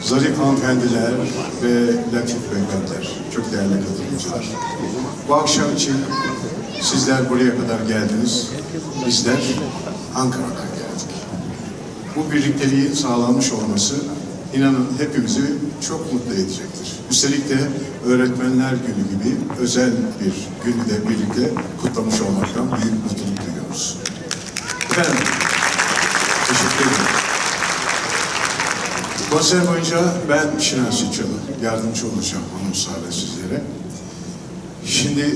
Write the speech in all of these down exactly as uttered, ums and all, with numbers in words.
zarif hanımefendiler ve latif beyefendiler, çok değerli katılımcılar. Bu akşam için sizler buraya kadar geldiniz, bizler Ankara'dan geldik. Bu birlikteliğin sağlanmış olması inanın hepimizi çok mutlu edecektir. Üstelik de Öğretmenler Günü gibi özel bir günü de birlikte kutlamış olmaktan büyük mutluluk duyuyoruz. Efendim, teşekkür ederim. Konser boyunca ben Şinasi Çalı, yardımcı olacağım anonslarla sizlere. Şimdi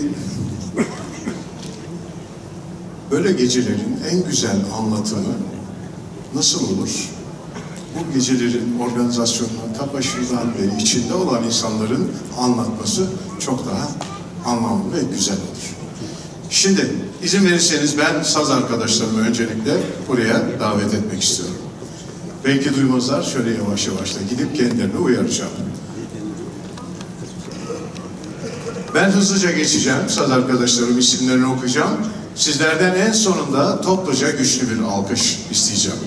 böyle gecelerin en güzel anlatımı nasıl olur? Bu gecelerin organizasyonunun ta başından beri içinde olan insanların anlatması çok daha anlamlı ve güzel olur. Şimdi izin verirseniz ben saz arkadaşlarımı öncelikle buraya davet etmek istiyorum. Belki duymazlar, şöyle yavaş yavaş da gidip kendilerini uyaracağım. Ben hızlıca geçeceğim, saz arkadaşlarım isimlerini okuyacağım. Sizlerden en sonunda topluca güçlü bir alkış isteyeceğim.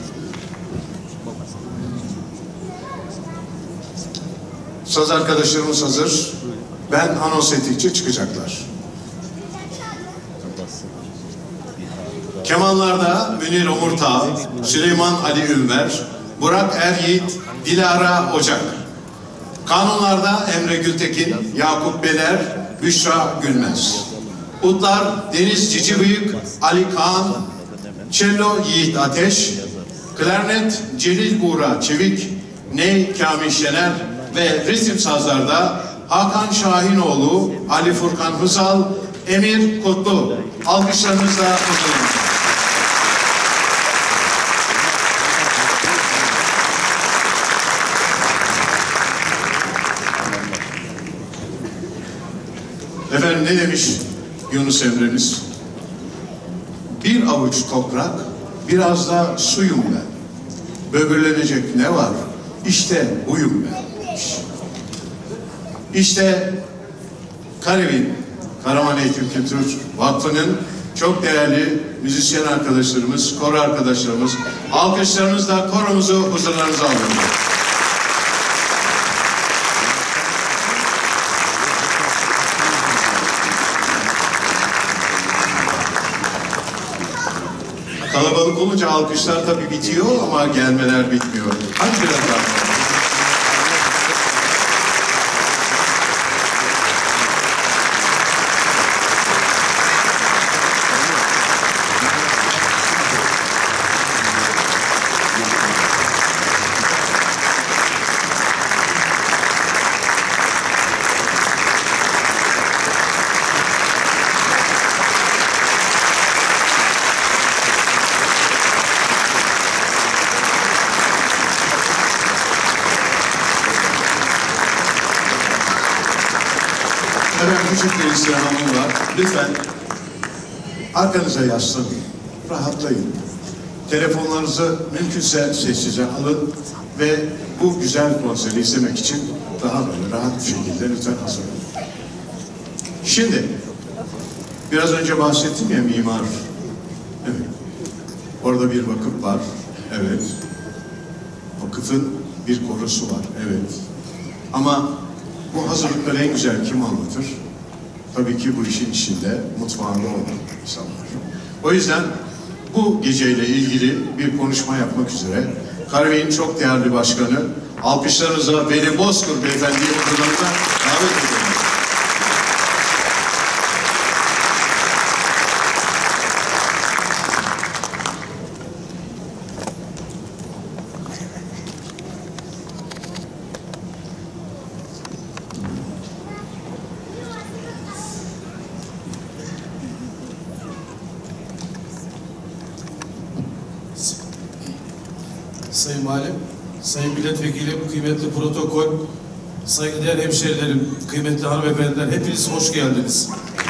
Saz arkadaşlarımız hazır. Ben anons ettikçe çıkacaklar. Kemanlarda Münir Omurtağ, Süleyman Ali Ünver, Burak Eryiğit, Dilara Ocak. Kanunlarda Emre Gültekin, Yakup Beler, Büşra Gülmez. Utlar Deniz Cicibıyık, Ali Kaan, Cello Yiğit Ateş, Klarnet Celil Buğra Çevik, Ney Kamil Şener ve ritim sazlarda Hakan Şahinoğlu, Ali Furkan Hızal, Emir Kutlu. Alkışlarınızla huzurunuzda. Efendim ne demiş Yunus Emre'miz? Bir avuç toprak, biraz da suyum ben. Böbürlenecek ne var? İşte buyum ben. İşte Karevin, Karaman Eğitim Kültür Vakfı'nın çok değerli müzisyen arkadaşlarımız, koro arkadaşlarımız, alkışlarınızla koromuzu huzurlarınıza alıyoruz. Kalabalık olunca alkışlar tabii bitiyor ama gelmeler bitmiyor. Hadi biraz daha. Küçük bir istirhamım var. Lütfen arkanıza yaslanın, rahatlayın. Telefonlarınızı mümkünse sessize alın ve bu güzel konseri izlemek için daha böyle rahat bir şekilde lütfen hazır olun. Şimdi biraz önce bahsettim ya mimar. Evet. Orada bir vakıf var. Evet. Vakıfın bir korosu var. Evet. Ama bu hazırlıkları en güzel kim anlatır? Tabii ki bu işin içinde, mutfağında olan insanlar. O yüzden bu geceyle ilgili bir konuşma yapmak üzere Karevin çok değerli başkanı, alkışlarınıza Veli Bozkır beyefendiyi huzurlarınıza davet ediyorum. Sayın Valim, Sayın Milletvekilim, kıymetli protokol, saygıdeğer hemşehrilerim, kıymetli hanımefendiler, hepiniz hoş geldiniz.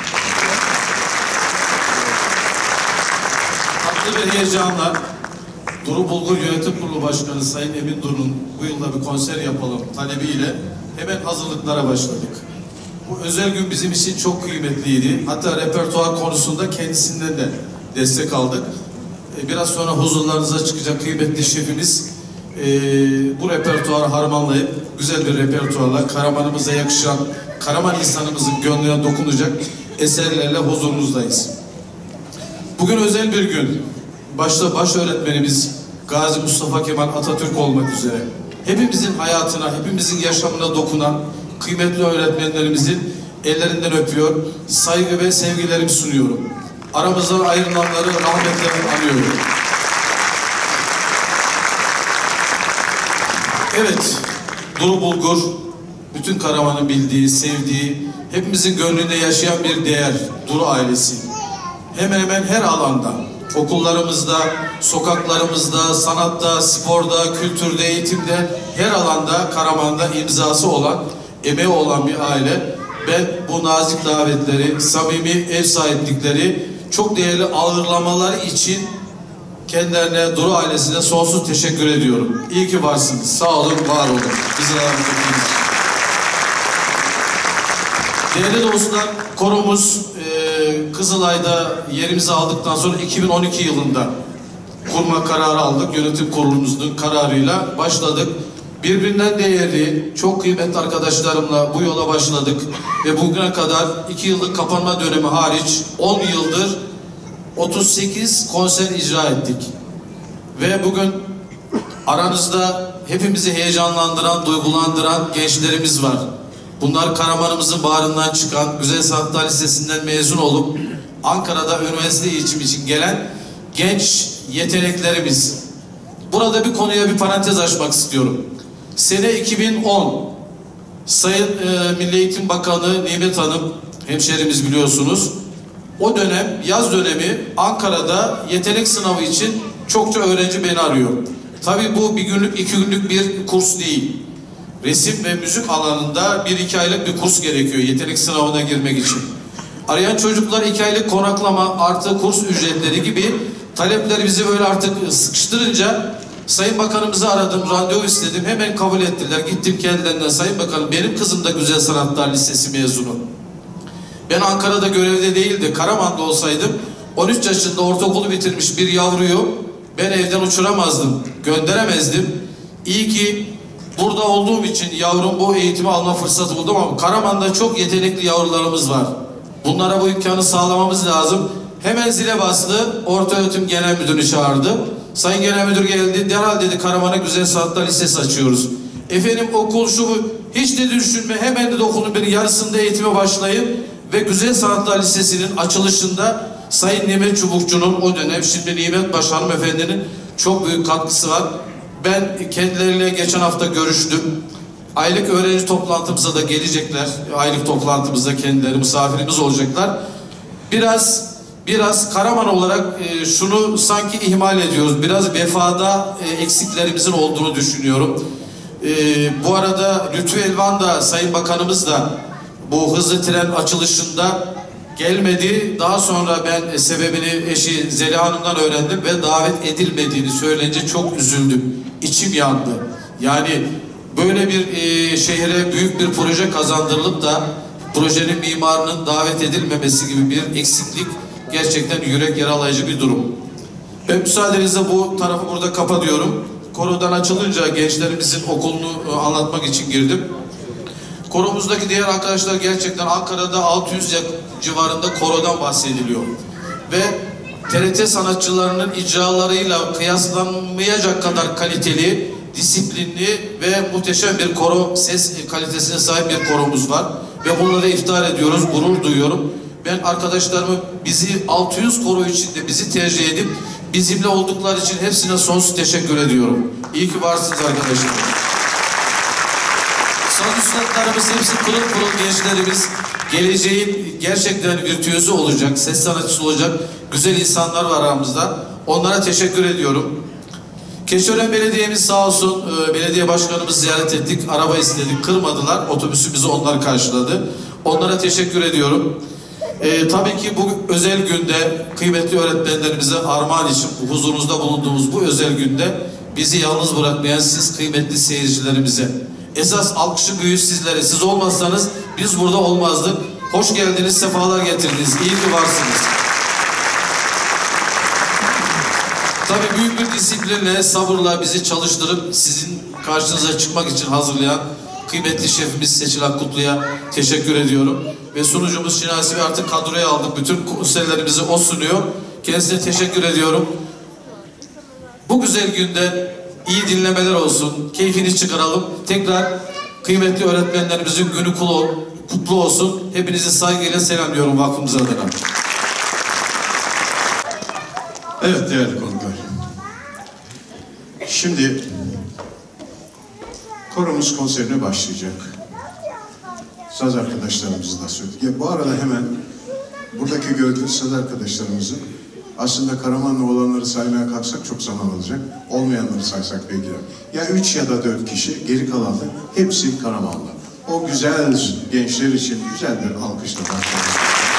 Tatlı bir heyecanla Duru Bulgur Yönetim Kurulu Başkanı Sayın Emin Duru'nun bu yılda bir konser yapalım talebiyle hemen hazırlıklara başladık. Bu özel gün bizim için çok kıymetliydi. Hatta repertuar konusunda kendisinden de destek aldık. Biraz sonra huzurlarınıza çıkacak kıymetli şefimiz e, bu repertuarı harmanlayıp güzel bir repertuarla Karaman'ımıza yakışan, Karaman insanımızın gönlüne dokunacak eserlerle huzurunuzdayız. Bugün özel bir gün. Başta baş öğretmenimiz Gazi Mustafa Kemal Atatürk olmak üzere hepimizin hayatına, hepimizin yaşamına dokunan kıymetli öğretmenlerimizin ellerinden öpüyor, saygı ve sevgilerimi sunuyorum. Aramızdan ayrılanları rahmetle anıyorum. Evet, Duru Bulgur, bütün Karaman'ın bildiği, sevdiği, hepimizin gönlünde yaşayan bir değer, Duru ailesi. Hemen hemen her alanda, okullarımızda, sokaklarımızda, sanatta, sporda, kültürde, eğitimde, her alanda Karaman'da imzası olan, emeği olan bir aile. Ben bu nazik davetleri, samimi ev sahiplikleri, çok değerli ağırlamaları için kendilerine, Duru ailesine sonsuz teşekkür ediyorum. İyi ki varsınız. Sağ olun, var olun. Bizi rahmet ettiniz. Değerli dostlar, koromuz e, Kızılay'da yerimizi aldıktan sonra iki bin on iki yılında kurma kararı aldık. Yönetim kurulumuzun kararıyla başladık. Birbirinden değerli, çok kıymetli arkadaşlarımla bu yola başladık. Ve bugüne kadar iki yıllık kapanma dönemi hariç on yıldır otuz sekiz konser icra ettik. Ve bugün aranızda hepimizi heyecanlandıran, duygulandıran gençlerimiz var. Bunlar Karaman'ımızın bağrından çıkan, Güzel Sanatlar Lisesi'nden mezun olup Ankara'da üniversite eğitimi için gelen genç yeteneklerimiz. Burada bir konuya bir parantez açmak istiyorum. Sene iki bin on, Sayın e, Milli Eğitim Bakanı Nimet Hanım, hemşerimiz biliyorsunuz, o dönem, yaz dönemi Ankara'da yetenek sınavı için çokça öğrenci beni arıyor. Tabii bu bir günlük, iki günlük bir kurs değil. Resim ve müzik alanında bir iki aylık bir kurs gerekiyor yetenek sınavına girmek için. Arayan çocuklar iki aylık konaklama artı kurs ücretleri gibi talepleri bizi böyle artık sıkıştırınca Sayın Bakanımızı aradım, randevu istedim, hemen kabul ettiler. Gittim kendilerinden, Sayın Bakanım benim kızım da Güzel Sanatlar Lisesi mezunu. Ben Ankara'da görevde değildi, Karaman'da olsaydım on üç yaşında ortaokulu bitirmiş bir yavruyu ben evden uçuramazdım, gönderemezdim. İyi ki burada olduğum için yavrum bu eğitimi alma fırsatı buldum ama Karaman'da çok yetenekli yavrularımız var. Bunlara bu imkanı sağlamamız lazım. Hemen zile bastı, Ortaöğretim Genel Müdürünü çağırdı. Sayın Genel Müdür geldi, derhal dedi Karaman'a Güzel Sanatlar Lisesi açıyoruz. Efendim okul şu bu, hiç de düşünme, hemen de okulun bir yarısında eğitime başlayın ve Güzel Sanatlar Lisesi'nin açılışında Sayın Nimet Çubukçu'nun o dönem şimdi Nimet Baş Hanımefendi'nin çok büyük katkısı var. Ben kendileriyle geçen hafta görüştüm. Aylık öğrenci toplantımıza da gelecekler. Aylık toplantımızda kendileri misafirimiz olacaklar. Biraz biraz Karaman olarak e, şunu sanki ihmal ediyoruz. Biraz vefada e, eksiklerimizin olduğunu düşünüyorum. E, bu arada Lütfü Elvan da Sayın Bakanımız da bu hızlı tren açılışında gelmedi. Daha sonra ben sebebini eşi Zeliha Hanım'dan öğrendim ve davet edilmediğini söyleyince çok üzüldüm. İçim yandı. Yani böyle bir e, şehre büyük bir proje kazandırılıp da projenin mimarının davet edilmemesi gibi bir eksiklik gerçekten yürek yaralayıcı bir durum. Ben müsaadenizle bu tarafı burada kapatıyorum. Korodan açılınca gençlerimizin okulunu e, anlatmak için girdim. Koromuzdaki diğer arkadaşlar gerçekten Ankara'da altı yüz civarında korodan bahsediliyor. Ve T R T sanatçılarının icralarıyla kıyaslanmayacak kadar kaliteli, disiplinli ve muhteşem bir koro ses kalitesine sahip bir koromuz var. Ve bunları iftihar ediyoruz, gurur duyuyorum. Ben arkadaşlarımı bizi altı yüz koro içinde bizi tercih edip bizimle oldukları için hepsine sonsuz teşekkür ediyorum. İyi ki varsınız arkadaşlar. Sanat üstadlarımız hepsi pırıl pırıl gençlerimiz. Geleceğin gerçekten virtüözü olacak, ses sanatçısı olacak güzel insanlar var aramızda. Onlara teşekkür ediyorum. Keçiören Belediye'miz sağ olsun, e, belediye başkanımızı ziyaret ettik, araba istedik, kırmadılar, otobüsümüzü onlar karşıladı. Onlara teşekkür ediyorum. E, tabii ki bu özel günde kıymetli öğretmenlerimize armağan için bu huzurunuzda bulunduğumuz bu özel günde bizi yalnız bırakmayan siz kıymetli seyircilerimize. Esas alkışı büyüğü sizlere. Siz olmazsanız biz burada olmazdık. Hoş geldiniz, sefalar getirdiniz. İyi ki varsınız. Tabii büyük bir bir disiplinle, sabırla bizi çalıştırıp sizin karşınıza çıkmak için hazırlayan kıymetli şefimiz Seçil Akkutlu'ya teşekkür ediyorum. Ve sunucumuz Şinasi Bey artık kadroya aldık. Bütün konserlerimizi o sunuyor. Kendisine teşekkür ediyorum. Bu güzel günde iyi dinlemeler olsun, keyfini çıkaralım. Tekrar kıymetli öğretmenlerimizin günü kutlu olsun. Hepinizi saygıyla selamlıyorum vakfımız adına. Evet değerli konuklar. Şimdi koromuz konserine başlayacak. Saz arkadaşlarımızı da söyledik. Ya bu arada hemen buradaki gördüğünüz saz arkadaşlarımızı aslında Karamanlı olanları saymaya kalksak çok zaman alacak. Olmayanları saysak belki de. Ya üç ya da dört kişi, geri kalan da hepsi Karamanlı. O güzel gençler için güzel bir alkışla başlayalım.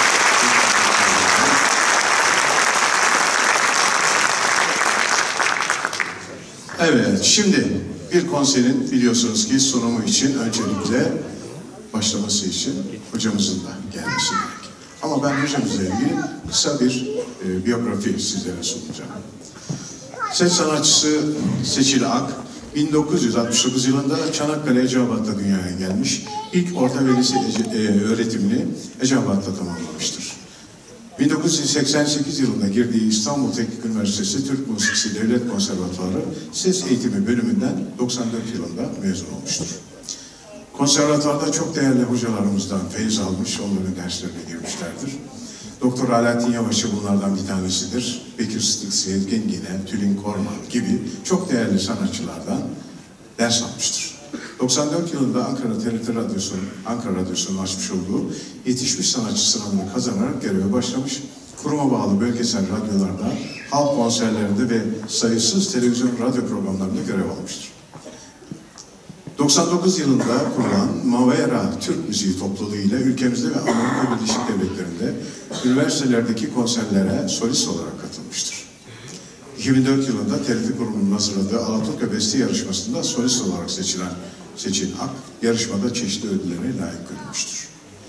Evet, şimdi bir konserin biliyorsunuz ki sunumu için öncelikle başlaması için hocamızın da gelmesi gerek. Ama ben hocamızla ilgili kısa bir e, biyografi sizlere sunacağım. Ses sanatçısı Seçil Ak, bin dokuz yüz altmış dokuz yılında Çanakkale Eceabat'ta dünyaya gelmiş. İlk orta ve lise e, öğretimini Eceabat'ta tamamlamıştır. bin dokuz yüz seksen sekiz yılında girdiği İstanbul Teknik Üniversitesi Türk Musikisi Devlet Konservatuarı Ses Eğitimi bölümünden doksan dört yılında mezun olmuştur. Konservatuarda çok değerli hocalarımızdan feyiz almış, onların derslerine girmişlerdir. Doktor Alaaddin Yavaş'ı bunlardan bir tanesidir. Bekir Sıdık Seyit Gengine, Tülin Korman gibi çok değerli sanatçılardan ders almıştır. doksan dört yılında Ankara T R T Radyosu'nun Ankara Radyosu'nun açmış olduğu yetişmiş sanatçı sınavını kazanarak göreve başlamış. Kuruma bağlı bölgesel radyolarda, halk konserlerinde ve sayısız televizyon radyo programlarında görev almıştır. doksan dokuz yılında kurulan Mavera Türk Müziği topluluğu ile ülkemizde ve Amerika Birleşik Devletleri'nde üniversitelerdeki konserlere solist olarak katılmıştır. iki bin dört yılında T R T Kurumu'nun hazırladığı Alaturka Beste yarışmasında solist olarak seçilen Seçil Ak, yarışmada çeşitli ödüllere layık görülmüştür.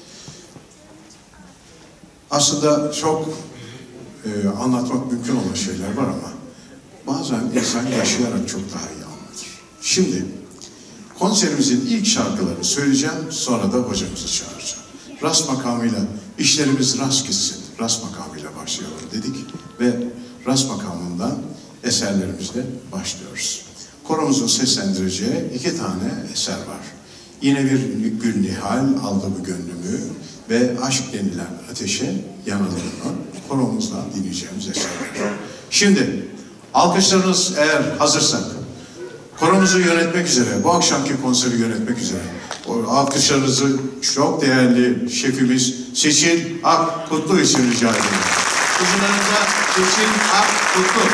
Aslında çok e, anlatmak mümkün olan şeyler var ama bazen insan yaşayarak çok daha iyi anlatır. Şimdi konserimizin ilk şarkılarını söyleyeceğim, sonra da hocamızı çağıracağım. Rast makamıyla, işlerimiz rast gitsin, rast makamıyla başlayalım dedik ve rast makamından eserlerimizle başlıyoruz. Koromuzun seslendireceği iki tane eser var. Yine bir Gül Nihal aldı bu gönlümü ve Aşk denilen ateşe yanalımı koromuzdan dinleyeceğimiz eserler. Şimdi alkışlarınız eğer hazırsak, koromuzu yönetmek üzere, bu akşamki konseri yönetmek üzere, o alkışlarınızı çok değerli şefimiz Seçil Akkutlu için rica ediyorum. Huzurlarınıza Seçil Akkutlu.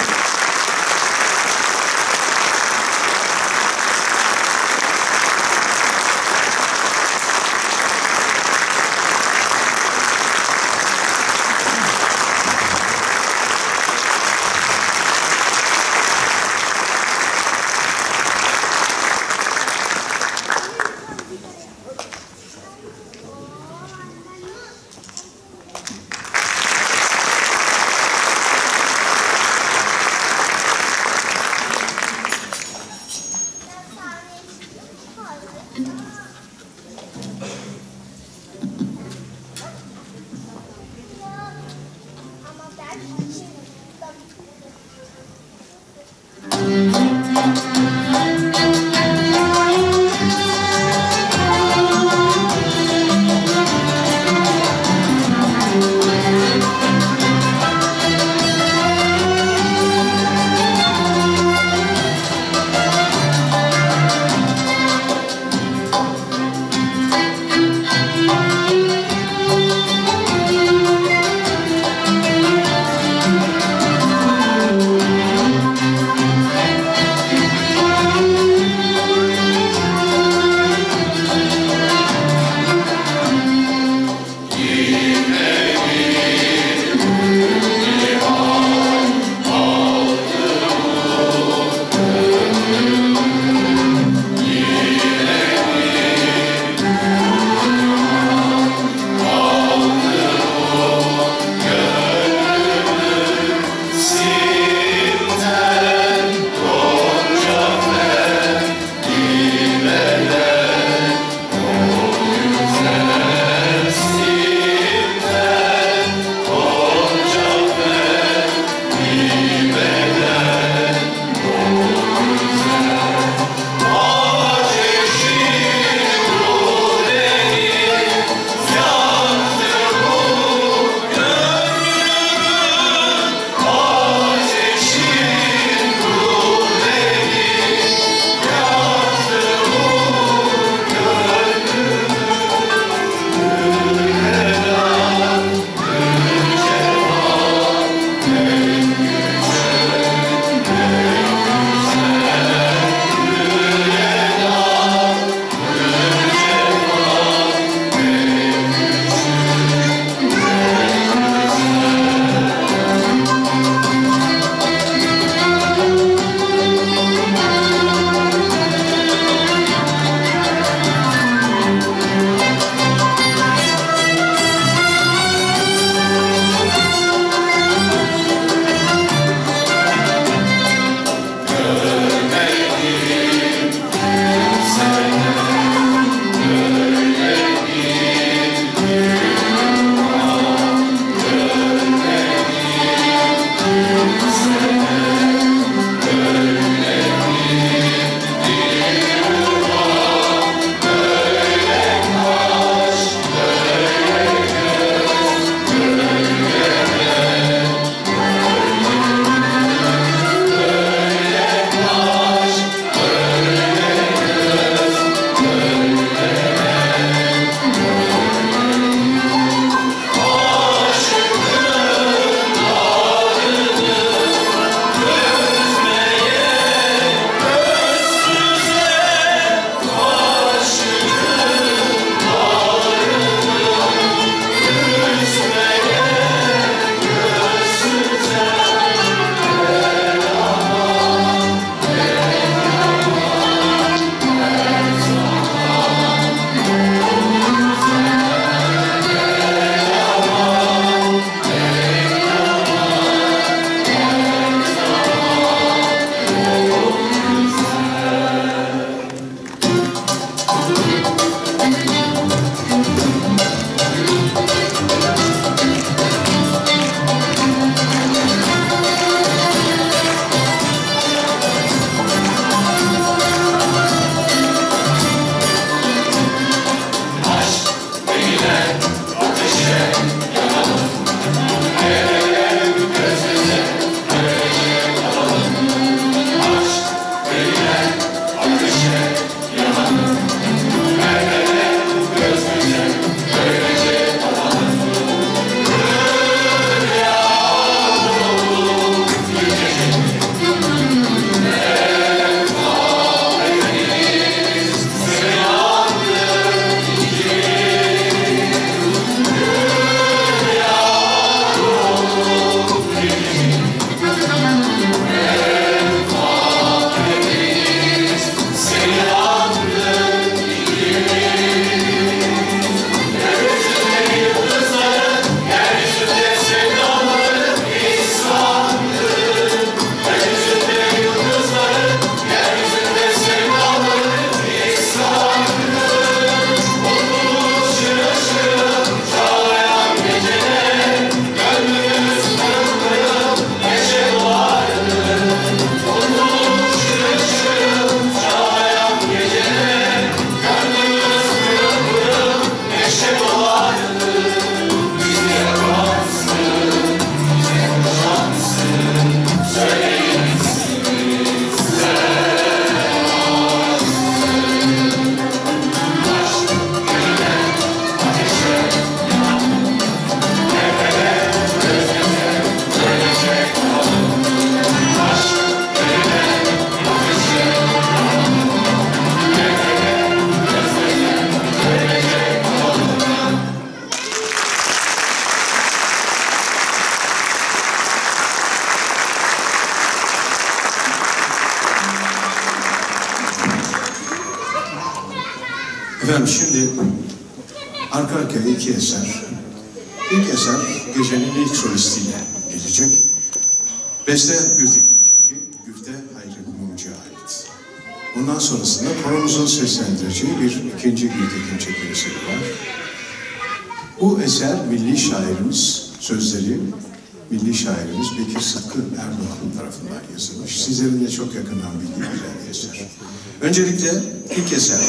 Efendim şimdi arka arkaya iki eser. İlk eser gecenin ilk solistiyle gelecek. Beste Gültekin Çeki, Güfte Hayri Mumcu'ya ait. Bundan sonrasında koromuzun seslendireceği bir ikinci Gültekin Çeki eseri var. Bu eser milli şairimiz, sözleri milli şairimiz Bekir Sıtkı Erdoğan tarafından yazılmış. Sizlerin de çok yakından bildiği güzel bir eser. Öncelikle ilk eser.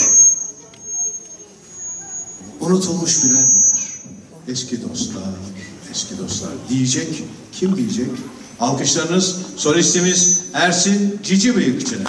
Unutulmuş birer birer. Eski dostlar, eski dostlar. Diyecek, kim diyecek? Alkışlarınız solistimiz Ersin Cici Bıyıkçı'na.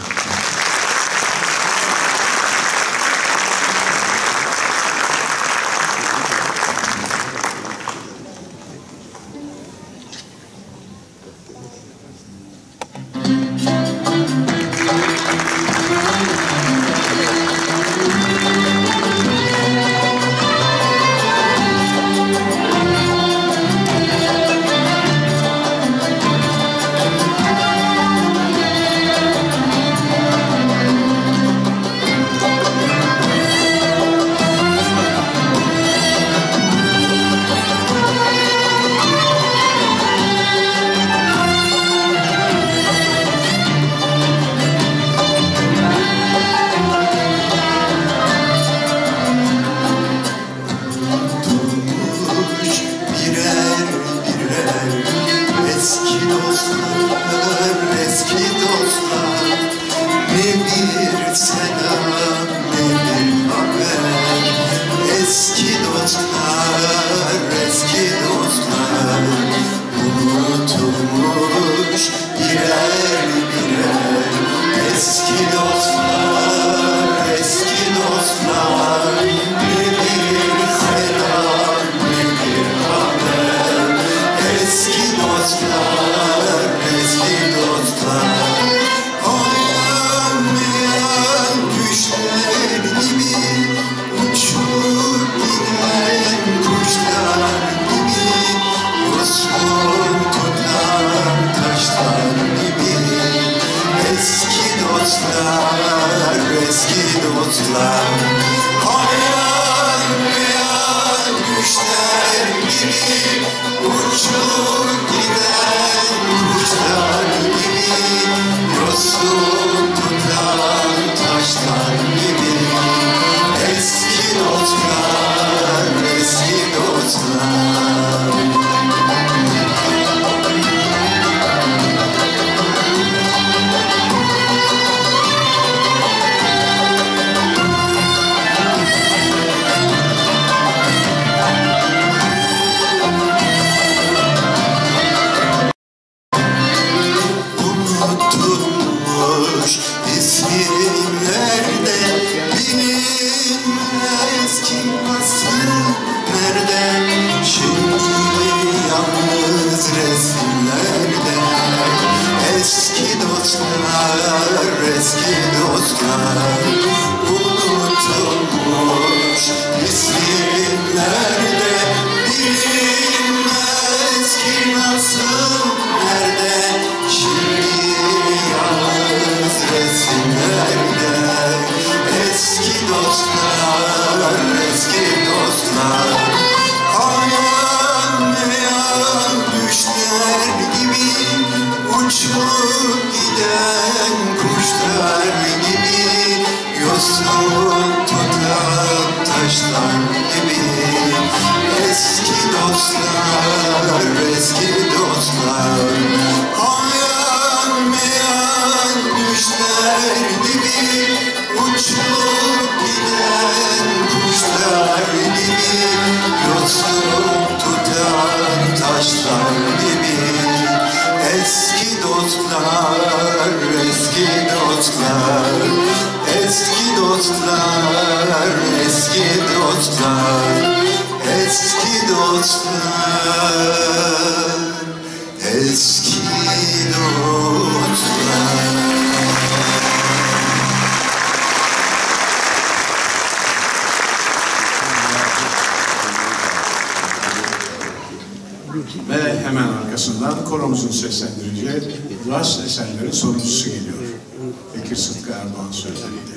Ve hemen arkasından koromuzun seslendireceği Rast eserlerin sonuncusu geliyor. Bekir Sıtkı Erdoğan sözleriyle.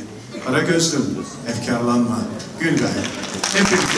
Karagözlüm, efkarlanma, gül gaye. Hep birlikte.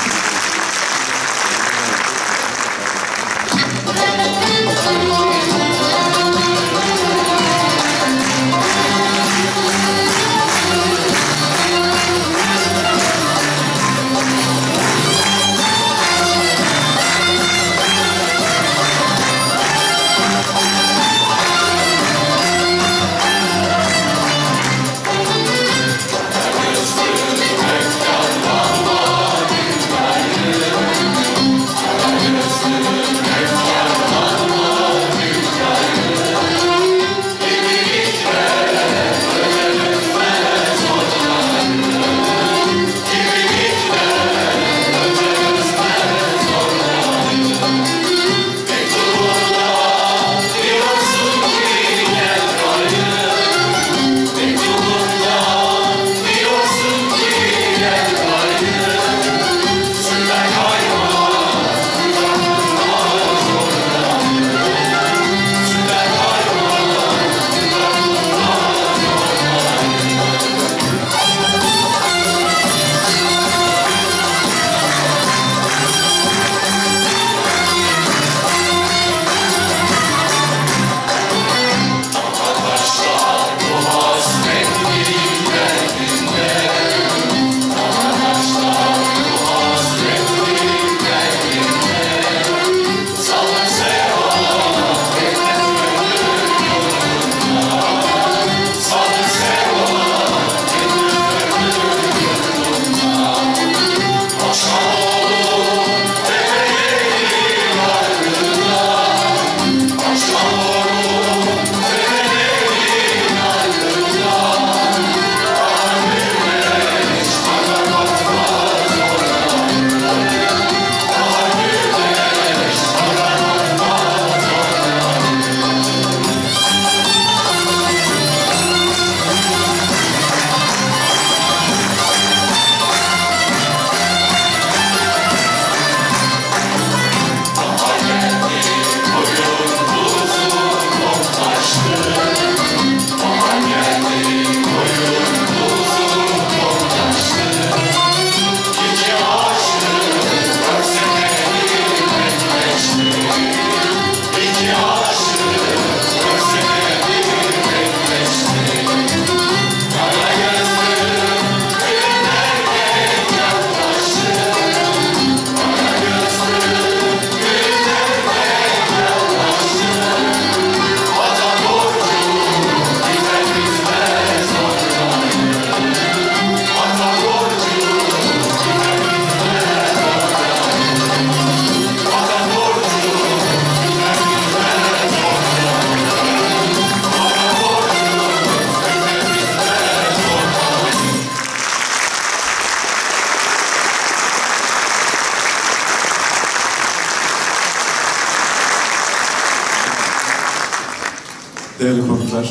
Değerli konuklar,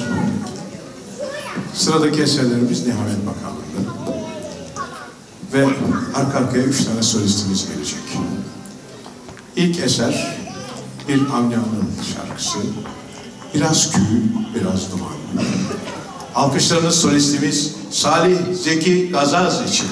sıradaki eserlerimiz Nihavet makamında ve arka arkaya üç tane solistimiz gelecek. İlk eser bir Amyan'ın şarkısı, biraz kül, biraz duman. Alkışlarınız solistimiz Salih Zeki Gazaz için.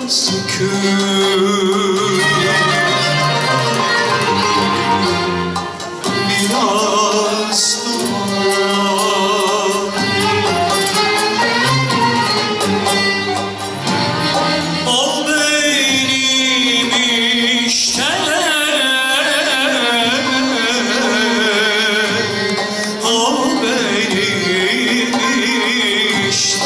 sükût, biraz duman. Ol benim işte, ol benim işte.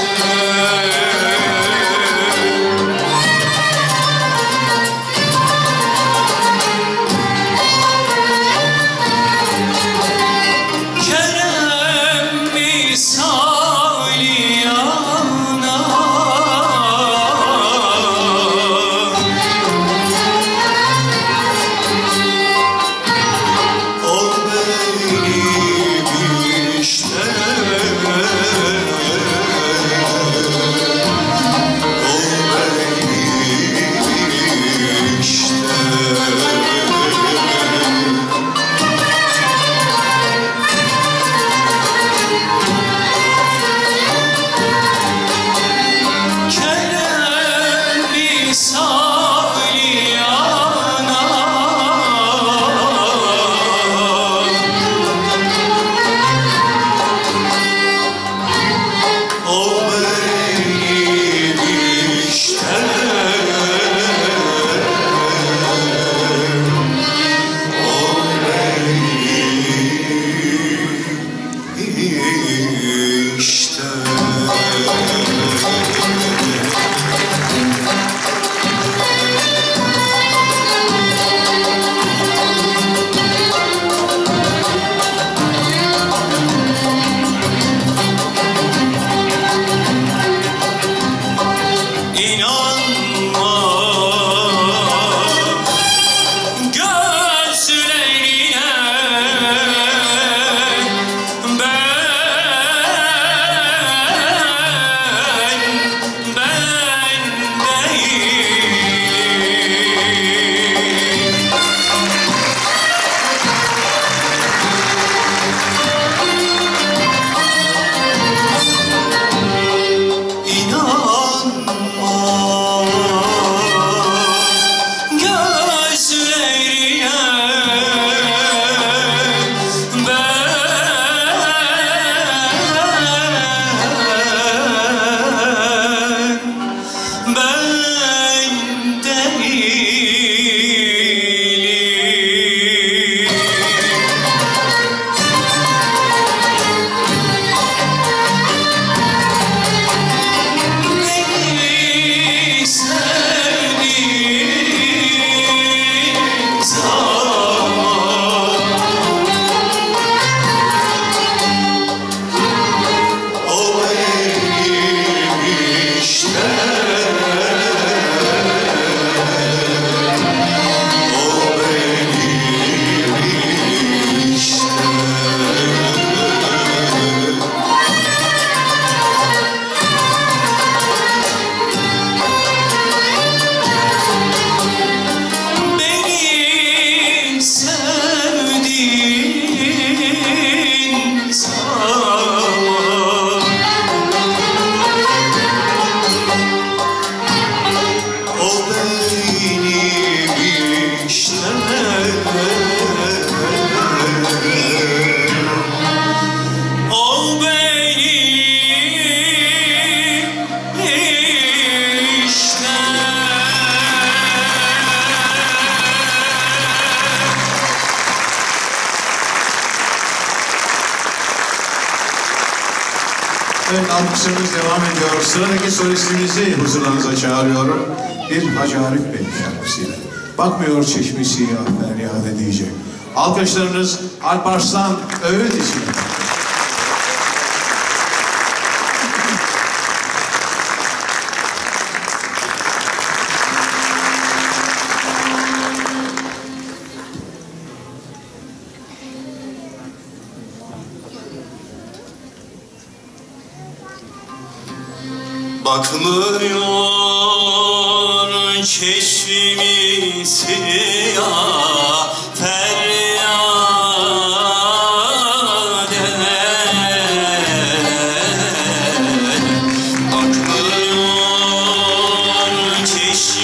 Evet, alkışlarımız devam ediyor. Sıradaki solistimizi huzurlarınıza çağırıyorum. Bir Hacı Arif Bey şarkısıyla. Bakmıyor çeşmesi ya feryat edecek. Alkışlarınız Alparslan Öğüt için. Bakmıyor çeşmi siyah feryat eden. Bakmıyor çeşmi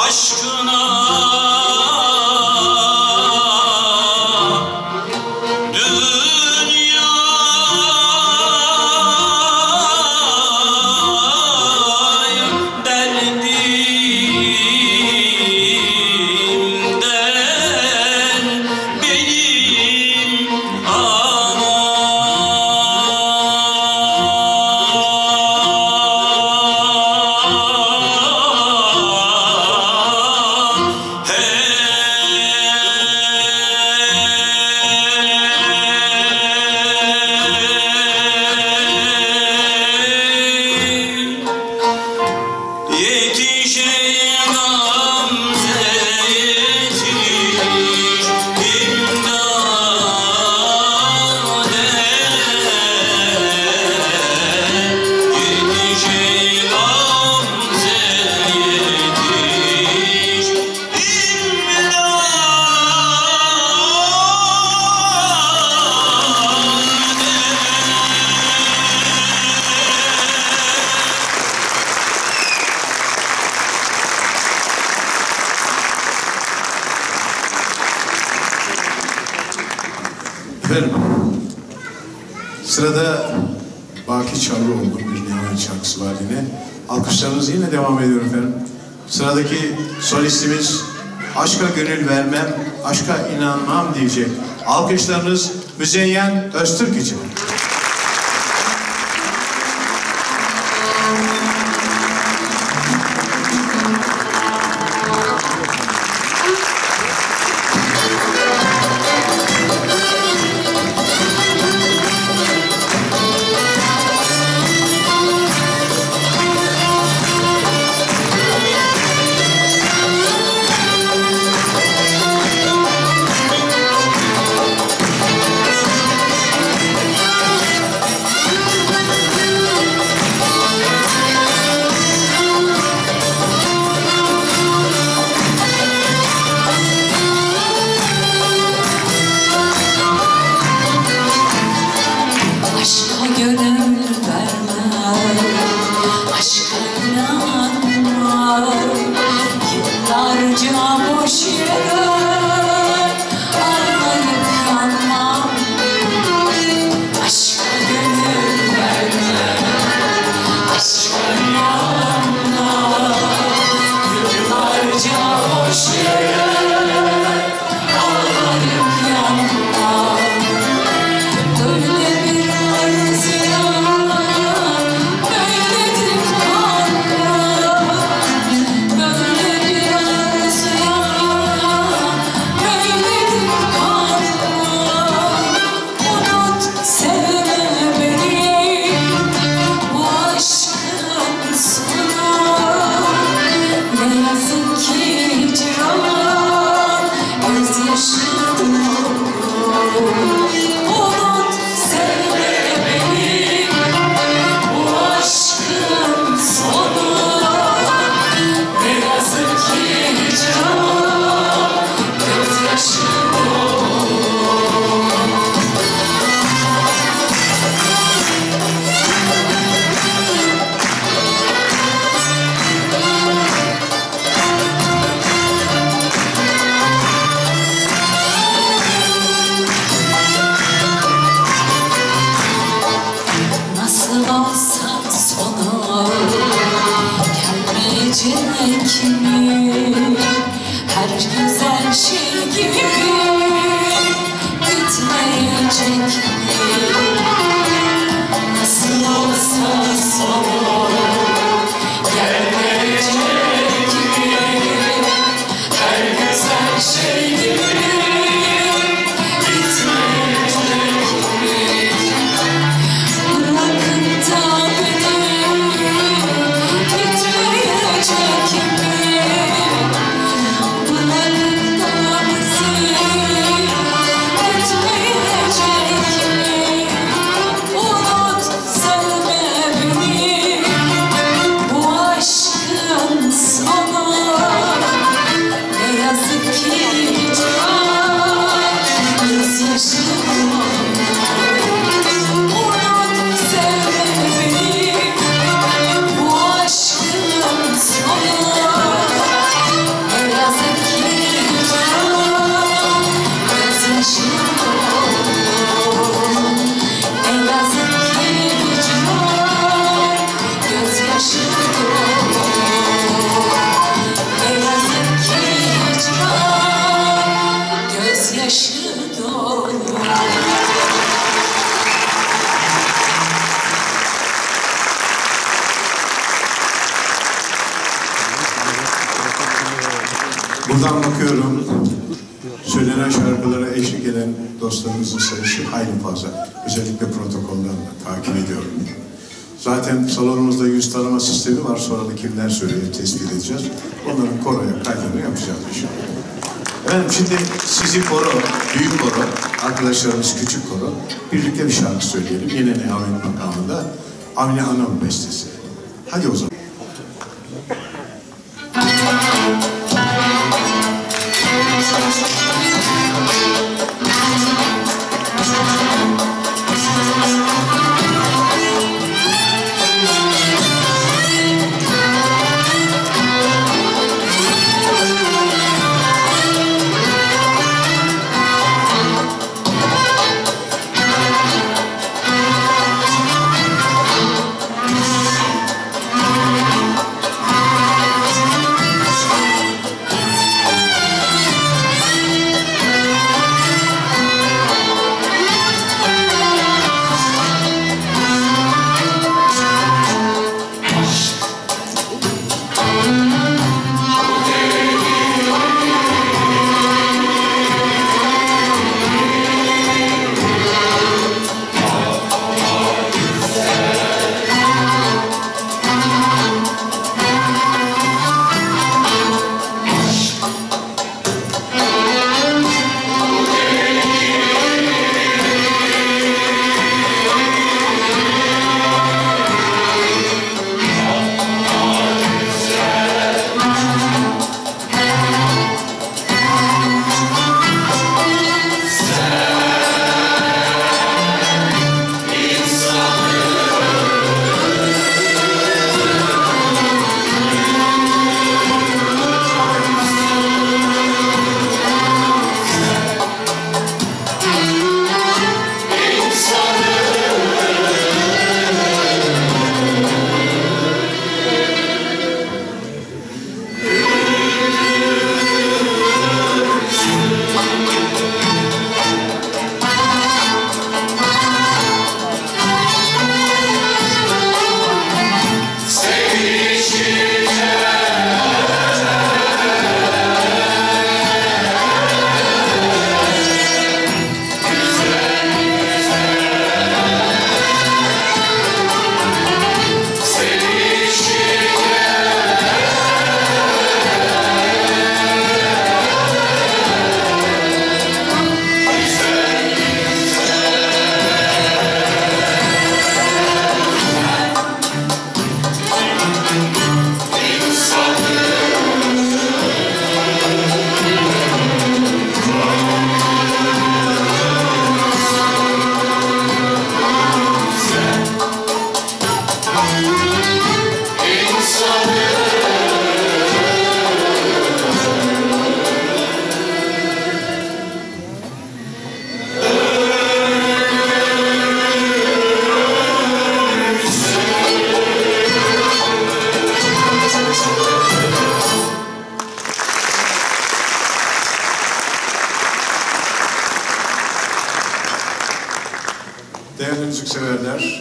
aşkına Efendim, sırada Baki Çarlıoğlu'nun bir nihayet şarkısı var yine. Alkışlarınız yine devam ediyor efendim. Sıradaki solistimiz aşka gönül vermem, aşka inanmam diyecek. Alkışlarınız Müzeyyen Öztürk için. Böyle bir arzuya Buradan bakıyorum, söylenen şarkılara eşlik eden dostlarımızın sayısı hayli fazla. Özellikle protokolden de takip ediyorum. Zaten salonumuzda yüz tanıma sistemi var. Sonra da kimler söylüyor tespit edeceğiz. Onların koroya kaydını yapacağız inşallah. Efendim şimdi sizin koro, büyük koro, arkadaşlarımız küçük koro, birlikte bir şarkı söyleyelim. Yine Nihavent makamında Avni Anam bestesi. Hadi o zaman. Değerli müzikseverler,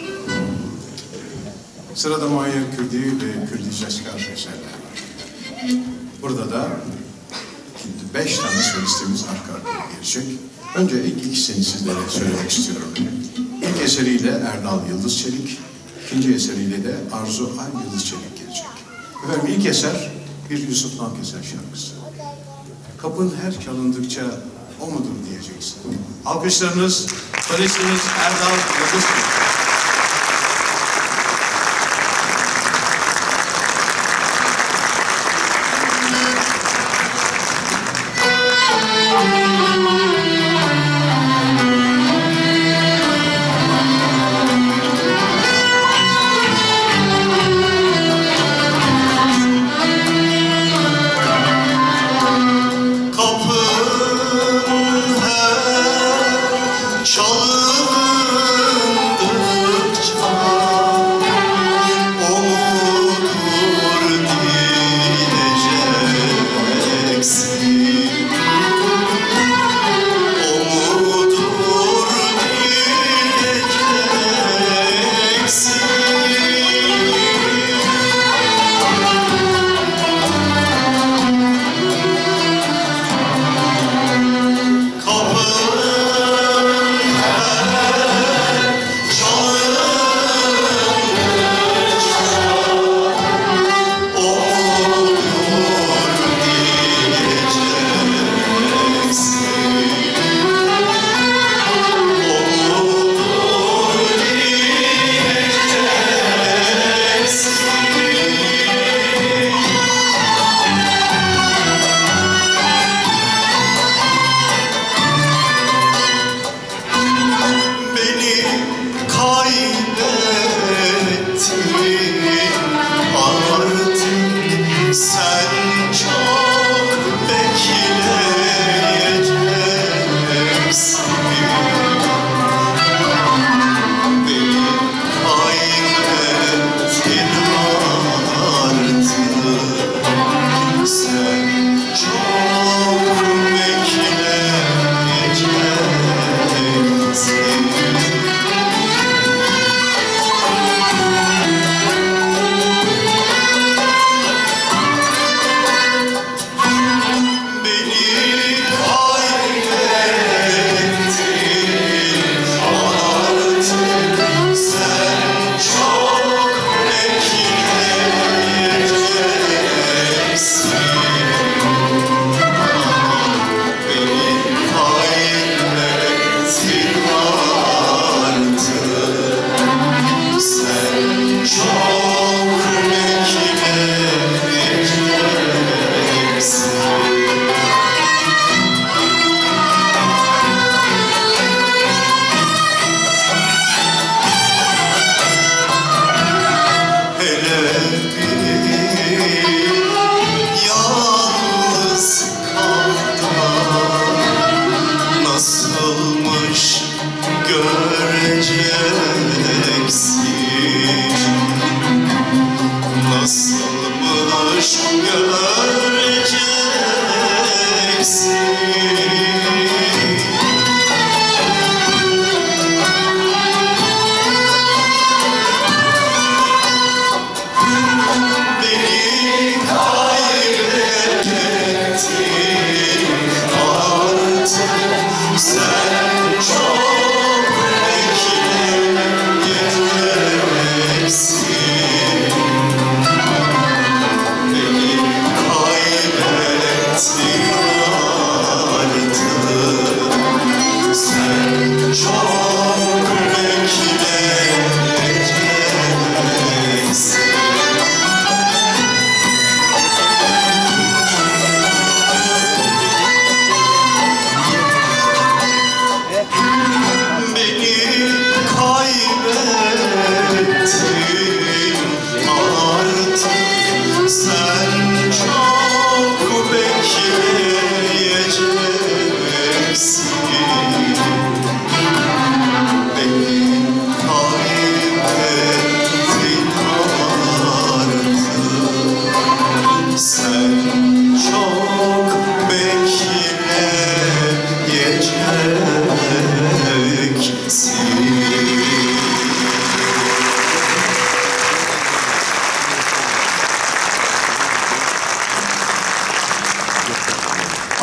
sırada Muayyer Kürdi ve Kürdi Ceskar eserler var. Burada da beş tane solistimiz arka arkaya gelecek. Önce ilk ikisini sizlere söylemek istiyorum. İlk eseriyle Erdal Yıldız Çelik, ikinci eseriyle de Arzu Ay Yıldız Çelik gelecek. Efendim ilk eser bir Yusuf Nankeser şarkısı. Kapın her çalındıkça o mudur diyeceksin. Alkışlarınız solistimiz Erdal Yıldız Çelik. Çalındı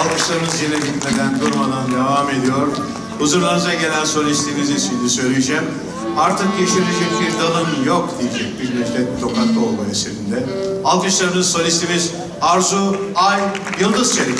Alkışlarımız yine bitmeden, durmadan devam ediyor. Huzurlarınıza gelen solistimizin şimdi söyleyeceğim. Artık yeşerecek bir dalın yok diyecek bir Necdet Tokatlıoğlu eserinde. Alkışlarınız solistimiz Arzu Ay Yıldız Çelik.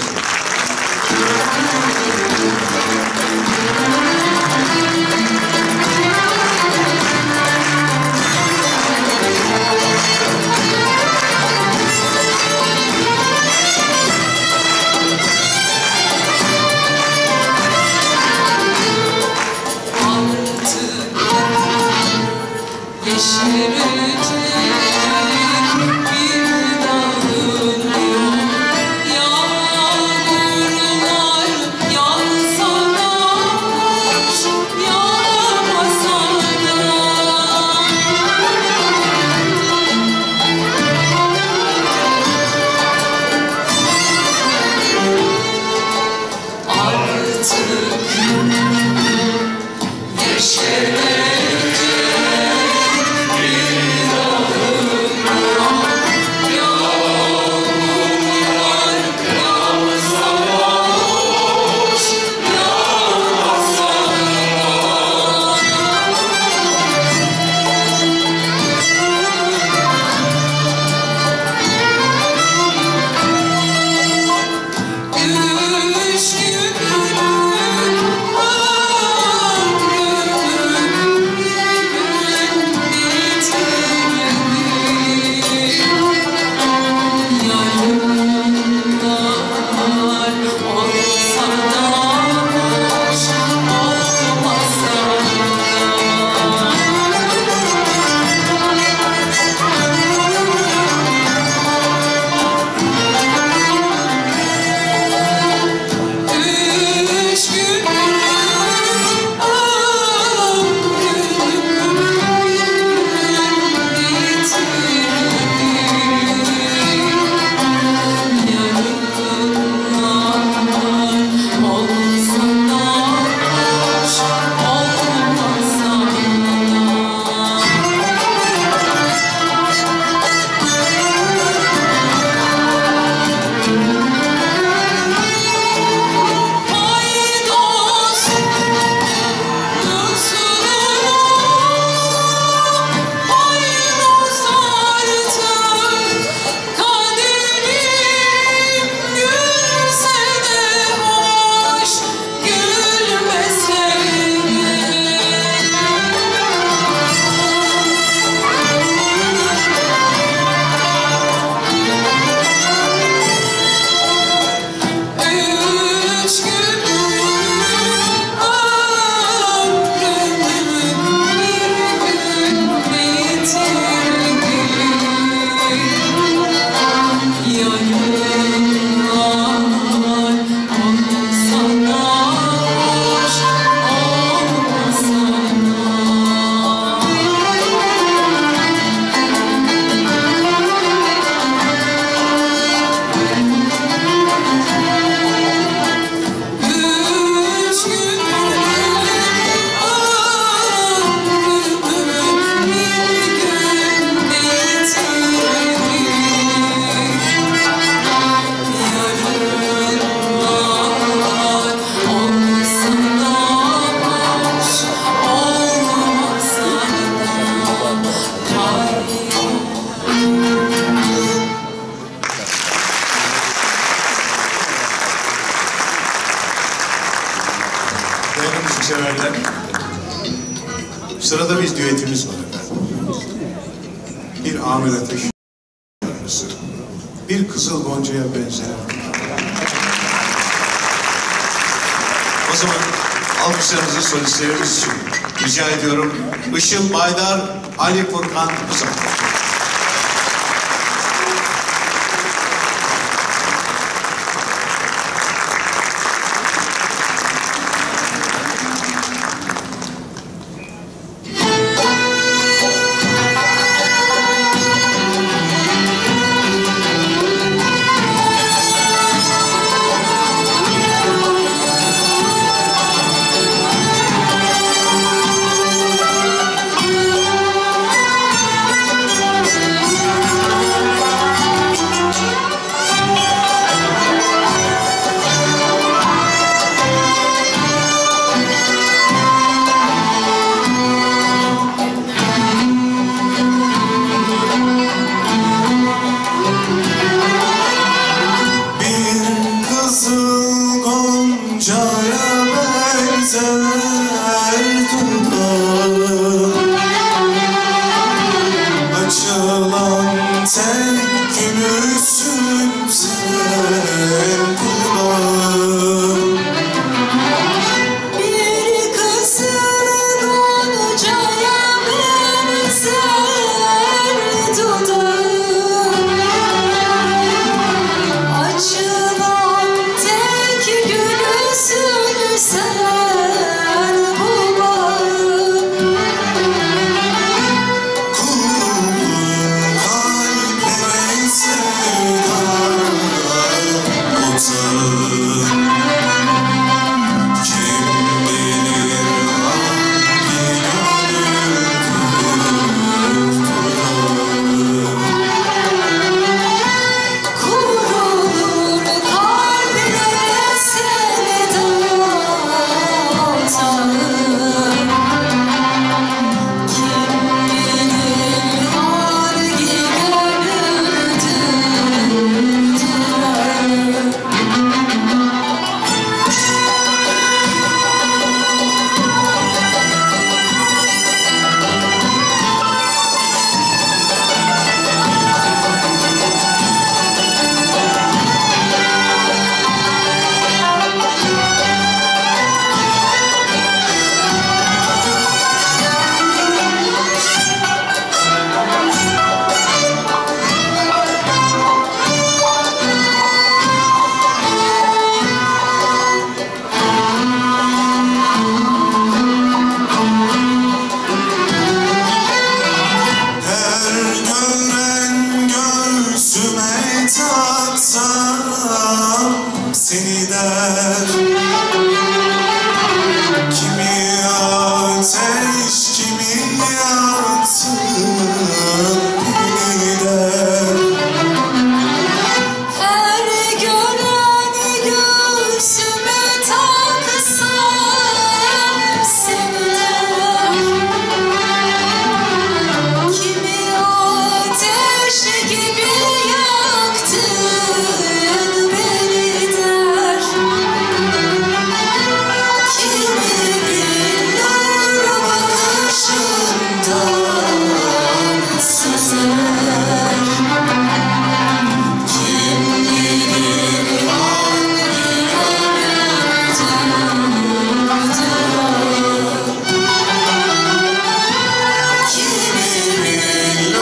Severler. Sırada bir düetimiz var efendim. Bir Amir Ateş şarkısı. Bir Kızıl Gonca'ya benzer. O zaman alkışlarınızı solistlerimiz için rica ediyorum. Işıl Baydar, Ali Furkan Uzak. Thank you. ister dudağım, açılan tek gülüsün sen kulağım. Bir kızın Gonca'ya benzer dudağım, açılan tek gülüsün sen bu bağım. Kulum kalbine sevda otağım. Kim bilir hangi gönüldür dudağım. Kurulur kalbine sevda otağım. Kim bilir hangi gönüldür durağım. Her gören göğsüme taksam seni der. Kimi ateş, kimi yansın beni der. Her gören göğsüme taksam seni der. Kimi ateş gibi yaktın beni der. Kimi bilir bakışından süzer. Kim bilir hangi gönüldür kimi bilir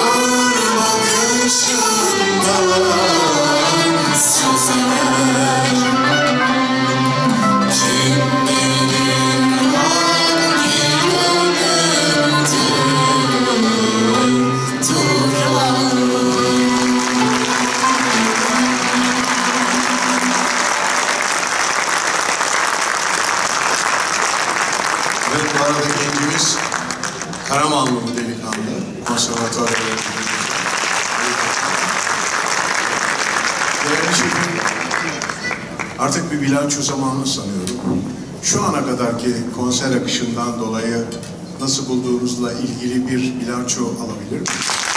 Bakışından süzer. Kim bilir hangi gönüldür durağım. Evet, bu arada gencimiz Karamanlı bu delikanlı. Konservatuvar öğrencisi. Değerli şefim, artık bir bilanço zamanı sanıyorum. Şu ana kadarki konser akışından dolayı nasıl bulduğunuzla ilgili bir bilanço alabilir miyim?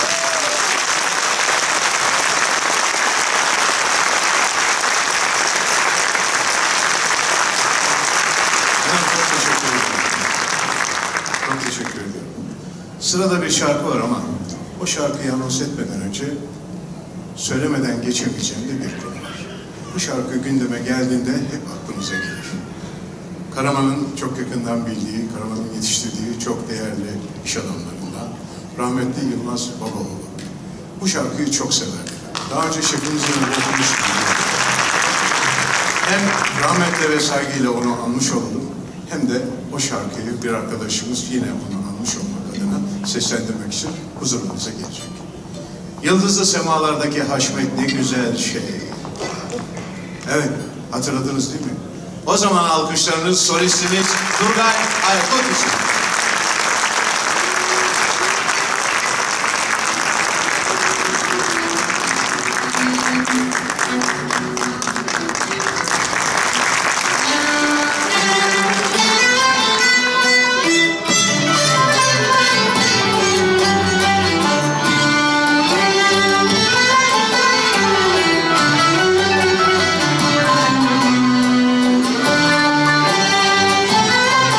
Evet, çok teşekkür ederim. Çok teşekkür ederim. Sırada bir şarkı var ama o şarkıyı anons etmeden önce söylemeden geçemeyeceğim de bir konu var. Bu şarkı gündeme geldiğinde hep aklımıza gelir. Karaman'ın çok yakından bildiği, Karaman'ın yetiştirdiği çok değerli iş adamlarından rahmetli Yılmaz Babaoğlu. Bu şarkıyı çok severdi. Daha önce şefimizin okumuştum. Hem rahmetle ve saygıyla onu anmış olalım, hem de o şarkıyı bir arkadaşımız yine onu anmış olmak adına seslendirmek için huzurunuza gelecek. Yıldızlı semalardaki haşmet ne güzel şey. Evet, hatırladınız değil mi? O zaman alkışlarınız solistimiz Turgay Aykut için. Kim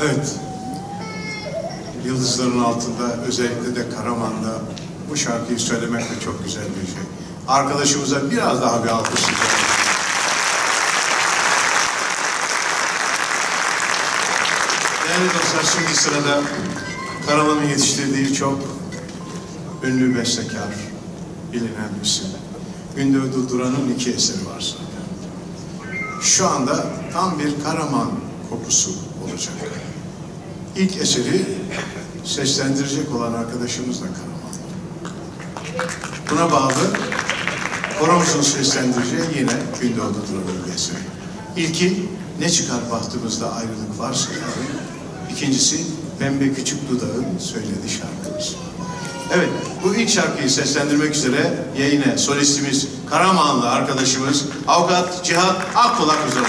Evet. Yıldızların altında, özellikle de Karaman'da bu şarkıyı söylemek de çok güzel bir şey. Arkadaşımıza biraz daha bir alkış rica ederim. Değerli dostlar, şimdi sırada Karaman'ın yetiştirdiği çok ünlü bestekar, bilinen bir isim. Gündoğdu Duran'ın iki eseri var zaten. Şu anda tam bir Karaman kokusu olacak. İlk eseri seslendirecek olan arkadaşımız da Karaman. Buna bağlı koromuzun seslendireceği yine Gündoğdu Duran'ın bir eseri. İlki Ne Çıkar Bahtımızda Ayrılık Varsa yani. İkincisi Pembe Küçük Dudağın Söyledi Şarkımız. Evet, bu ilk şarkıyı seslendirmek üzere yayına solistimiz Karamanlı arkadaşımız Avukat Cihat Akbulak üzere.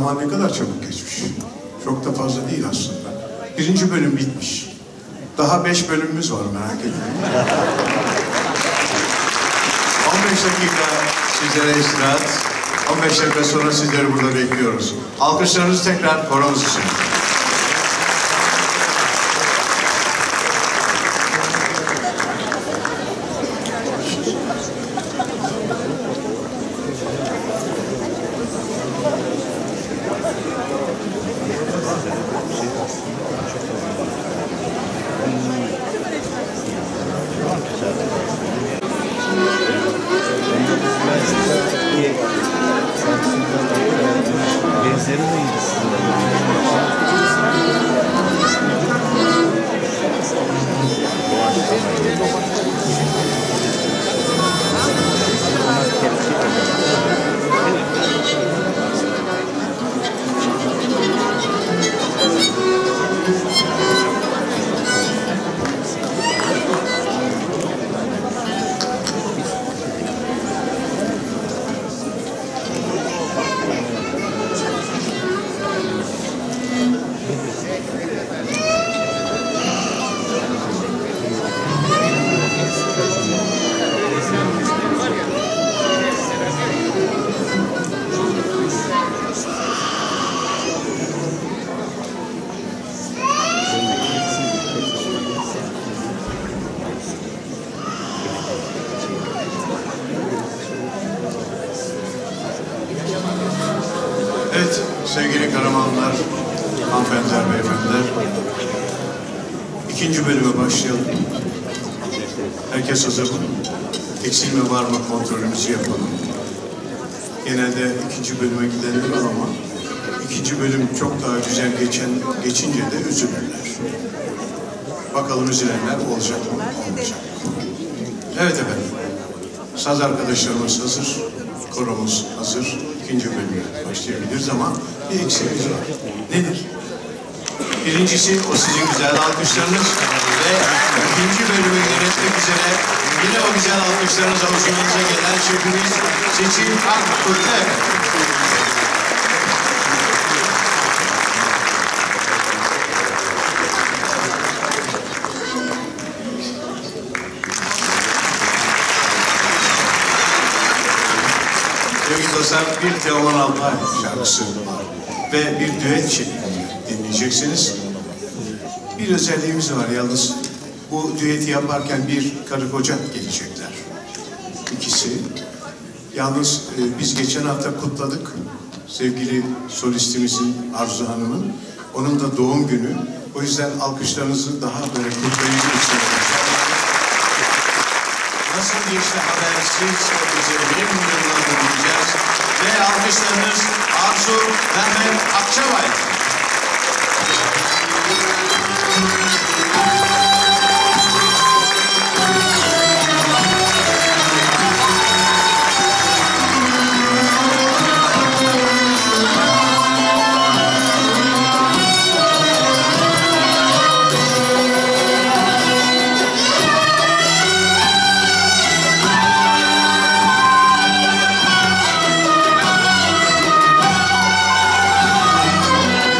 Zaman ne kadar çabuk geçmiş. Çok da fazla değil aslında. Birinci bölüm bitmiş. Daha beş bölümümüz var, merak etmeyin. on beş dakika sizlere istirahat. on beş dakika sonra sizleri burada bekliyoruz. Alkışlarınızı tekrar koromuz için. Benzeri miydi sizin? Evet, sevgili kahramanlar, hanımefendiler, beyefendiler. İkinci bölüme başlayalım. Herkes hazır mı? Eksilme var mı kontrolümüzü yapalım. Genelde ikinci bölüme gidenler var ama ikinci bölüm çok daha güzel geçen, geçince de üzülürler. Bakalım üzülenler olacak mı, olmayacak mı? Evet efendim, saz arkadaşlarımız hazır, koromuz hazır. İkinci bölüme başlayabiliriz ama bir eksiğimiz var. Nedir? Birincisi o sizin güzel alkışlarınız ve ikinci bölümü yönetmek üzere yine o güzel alkışlarınızla hoşunuza gelen şefimiz Seçil Akkurt'ta. Sevgili dostlar, bir Teoman Altay şarkısı var ve bir düet şeklinde dinleyeceksiniz. Bir özelliğimiz var yalnız, bu düeti yaparken bir karı koca gelecekler. İkisi. Yalnız e, biz geçen hafta kutladık sevgili solistimizin Arzu Hanım'ın. Onun da doğum günü. O yüzden alkışlarınızı daha böyle kutlayıcı istiyorum. Nasıl geçti habersiz bize bir milyondan dinleyeceğiz. Ve alkışlarınız Arzu Mehmet Akçabay. Thank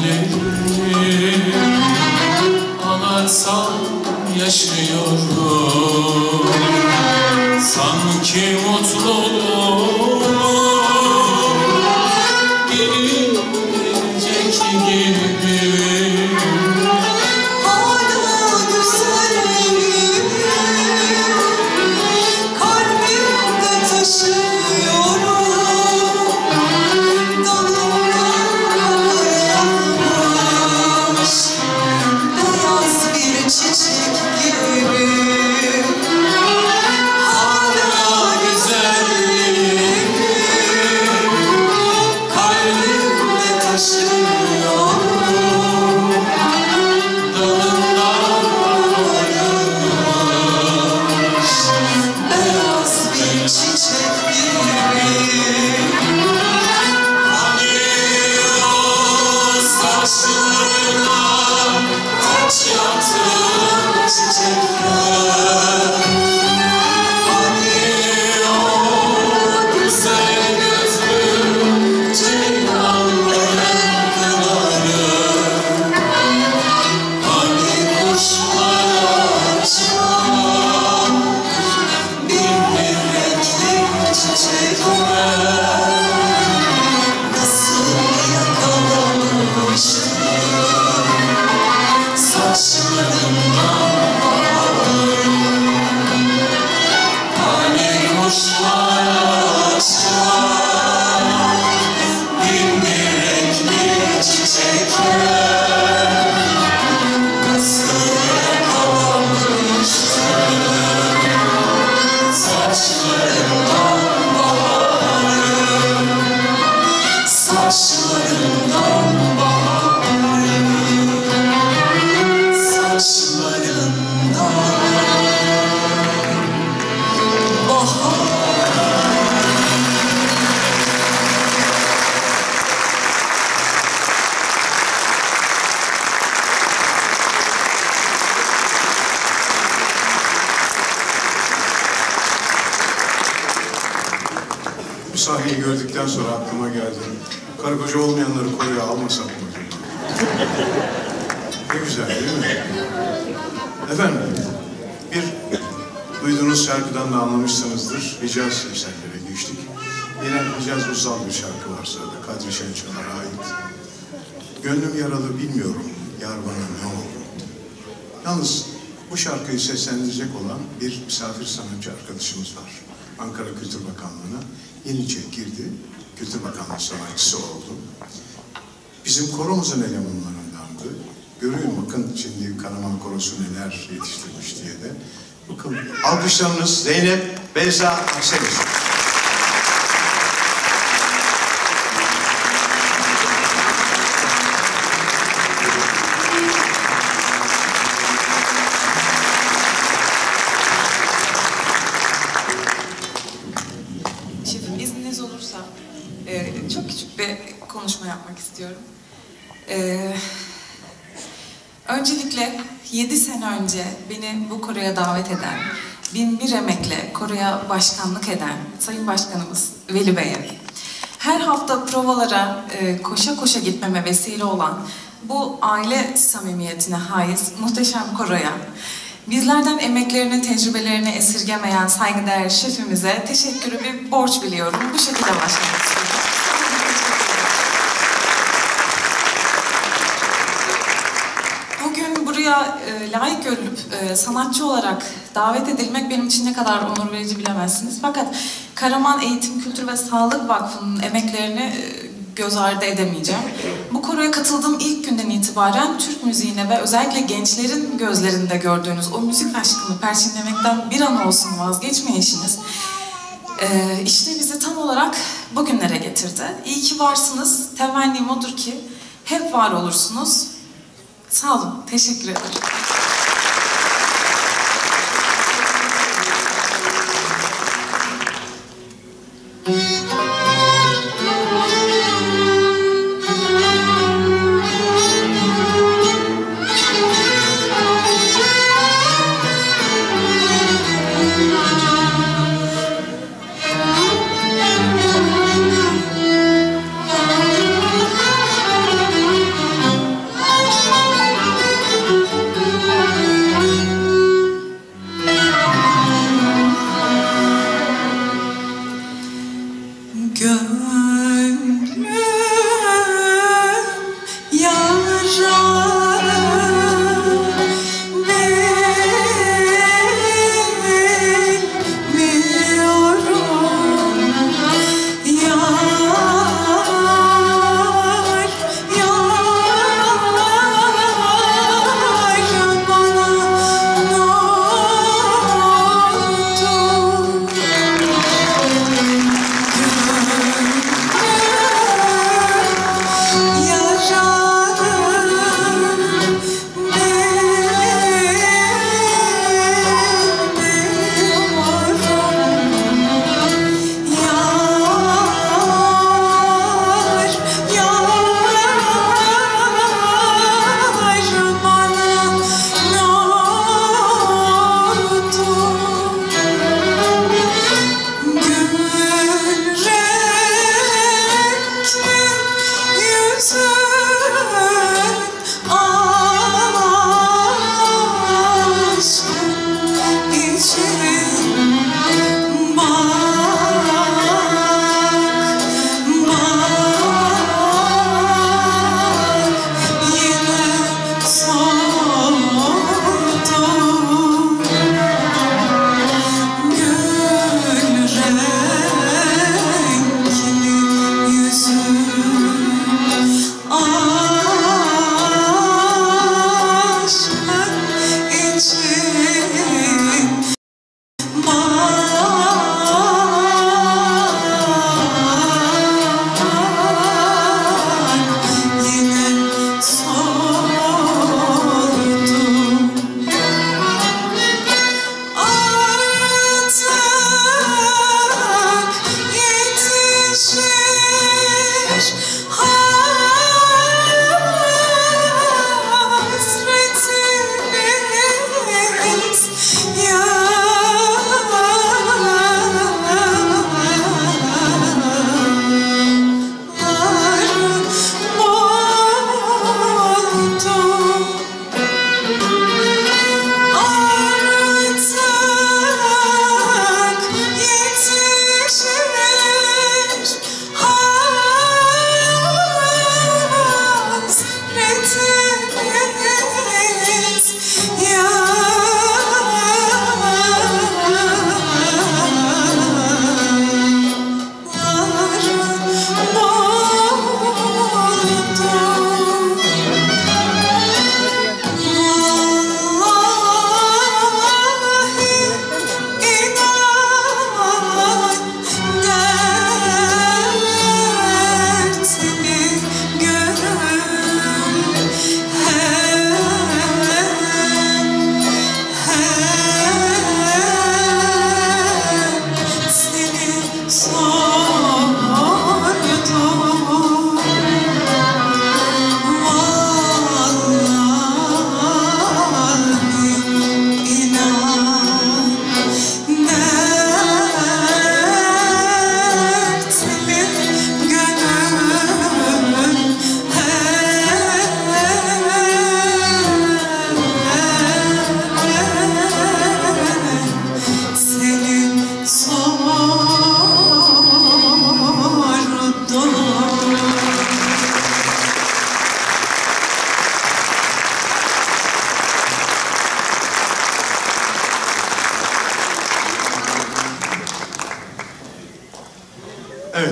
gözleri ağlarsam yaşıyorum, sanki mutlu olur gelecek gibi. Hala güzelliğimi kalbimde taşıyorum. Dalından yanmış beyaz bir çiçek gibi. Hala güzelliğimi kalbimde taşıyorum. Beyaz bir çiçek gibi. Hani o saçlarına taç yaptığım çiçekler, hani o güzel gözlü ceylanların pınarı, hani kuşlar açan bin bir renkli çiçekler, nasıl yakalamışım saçlarından baharı. Hani kuşlar açan bin bir renkli çiçekler, nasıl yakalamıştım saçlarından baharı, saçlarından baharı, saçlarından bahar. Bu sahneyi gördükten sonra aklıma geldi. Karı koca olmayanları koruya almasak mı? Ne güzel değil mi? Efendim, bir duyduğunuz şarkıdan da anlamışsınızdır. Hicaz eserlere geçtik. Yine Hicaz ussal bir şarkı var sırada. Kadri Şençolar'a ait. Gönlüm yaralı bilmiyorum, yar bana ne oldu? Yalnız bu şarkıyı seslendirecek olan bir misafir sanatçı arkadaşımız var. Ankara Kültür Bakanlığı'na yenice girdi. Kültür Bakanlığı sanatçısı oldu. Bizim koromuzun elemanlarındandı. Görüyorum bakın şimdi Karaman Korosu neler yetiştirmiş diye de. Bakın alkışlarınız Zeynep Beyza Akseliz. Şefim izniniz olursa e, çok küçük bir konuşma yapmak istiyorum. E, öncelikle yedi sene önce beni bu koroya davet eden, bin bir emekle koroya başkanlık eden Sayın Başkanımız Veli Bey'e, her hafta provalara e, koşa koşa gitmeme vesile olan bu aile samimiyetine haiz muhteşem koroya, bizlerden emeklerini, tecrübelerini esirgemeyen saygıdeğer şefimize teşekkürü bir borç biliyorum. Bu şekilde başlamak istiyorum. Bugün buraya e, layık görülüp e, sanatçı olarak davet edilmek benim için ne kadar onur verici bilemezsiniz. Fakat Karaman Eğitim, Kültür ve Sağlık Vakfı'nın emeklerini e, göz ardı edemeyeceğim. Bu koroya katıldığım ilk günden itibaren Türk müziğine ve özellikle gençlerin gözlerinde gördüğünüz o müzik aşkını perçinlemekten bir an olsun vazgeçmeyişiniz e, işte bizi tam olarak bugünlere getirdi. İyi ki varsınız. Temennim odur ki hep var olursunuz. Sağ olun. Teşekkür ederim.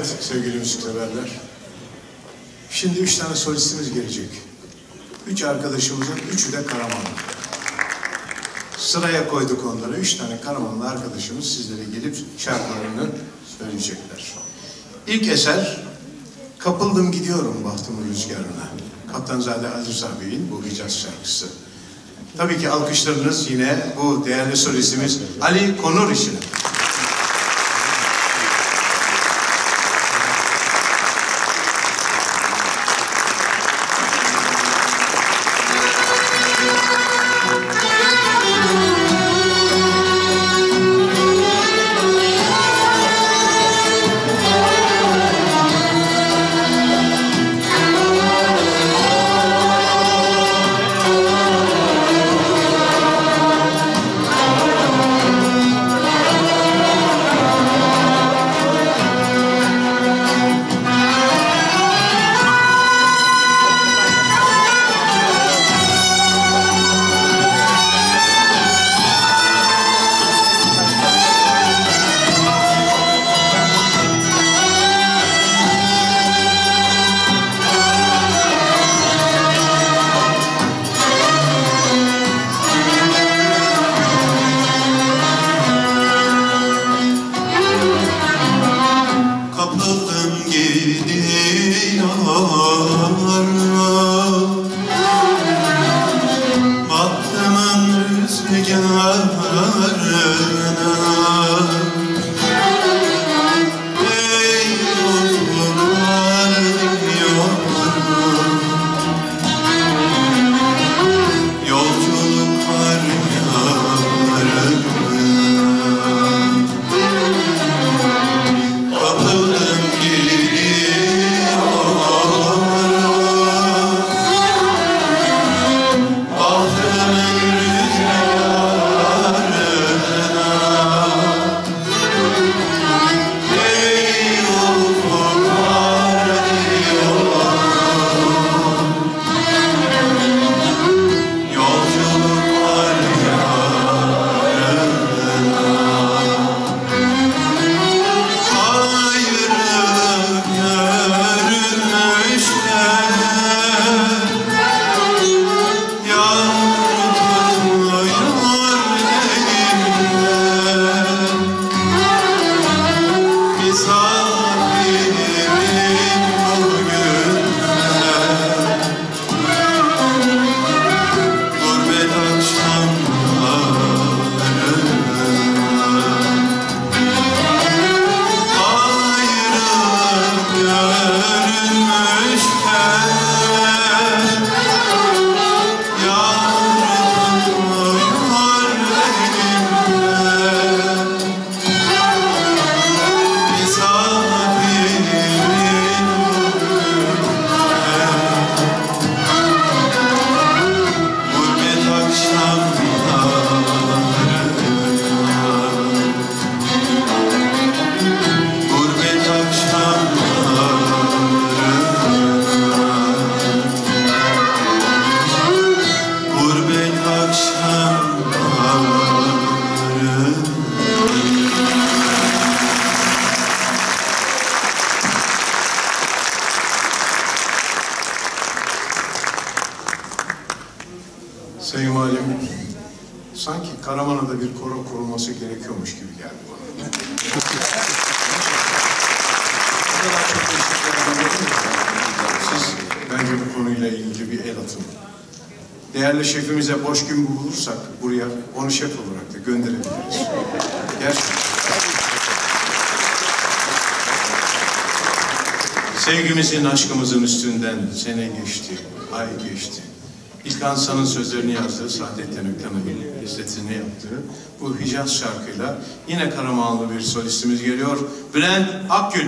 Evet sevgili müzikseverler. Şimdi üç tane solistimiz gelecek. Üç arkadaşımızın üçü de Karamanlı. Sıraya koyduk onları. Üç tane Karamanlı arkadaşımız sizlere gelip şarkılarını söyleyecekler. İlk eser Kapıldım Gidiyorum Bahtımın Rüzgarına. Kaptanzade Ali Rıza Bey'in bu Hicaz şarkısı. Tabii ki alkışlarınız yine bu değerli solistimiz Ali Konur için. Sayın Valim, sanki Karaman'a bir koro kurulması gerekiyormuş gibi geldi bana. Siz bence bu konuyla ilgili bir el atın. Değerli şefimize boş gün bulursak buraya onu şef olarak da gönderebiliriz. Gerçekten. Sevgimizin, aşkımızın üstünden sene geçti, ay geçti. İlkan San'ın sözlerini yazdığı, Saadettin Ökten'in izletini yaptığı bu Hicaz şarkıyla yine Karamanlı bir solistimiz geliyor. Bülent Akgül.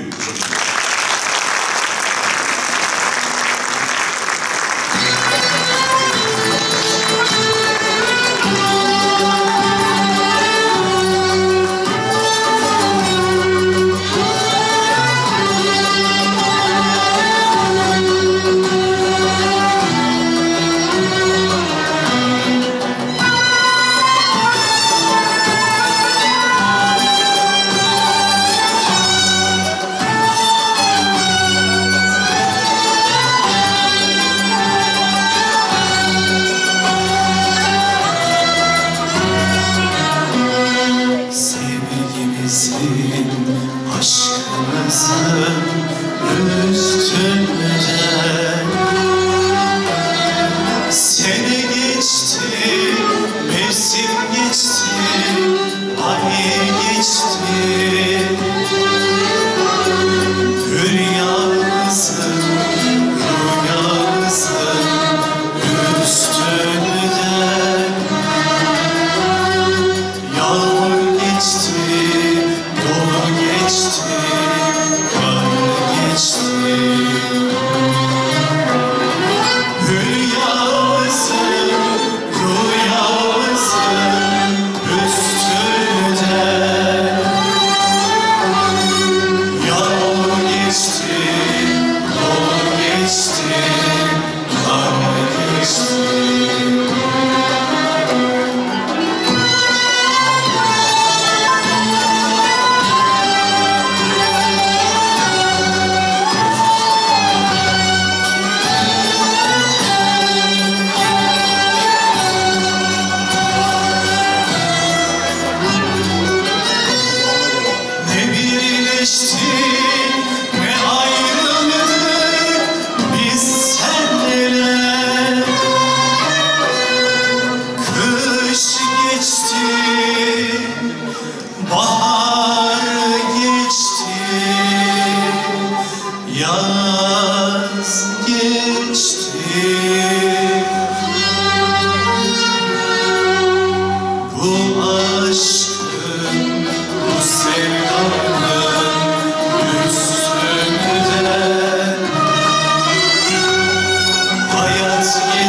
Thank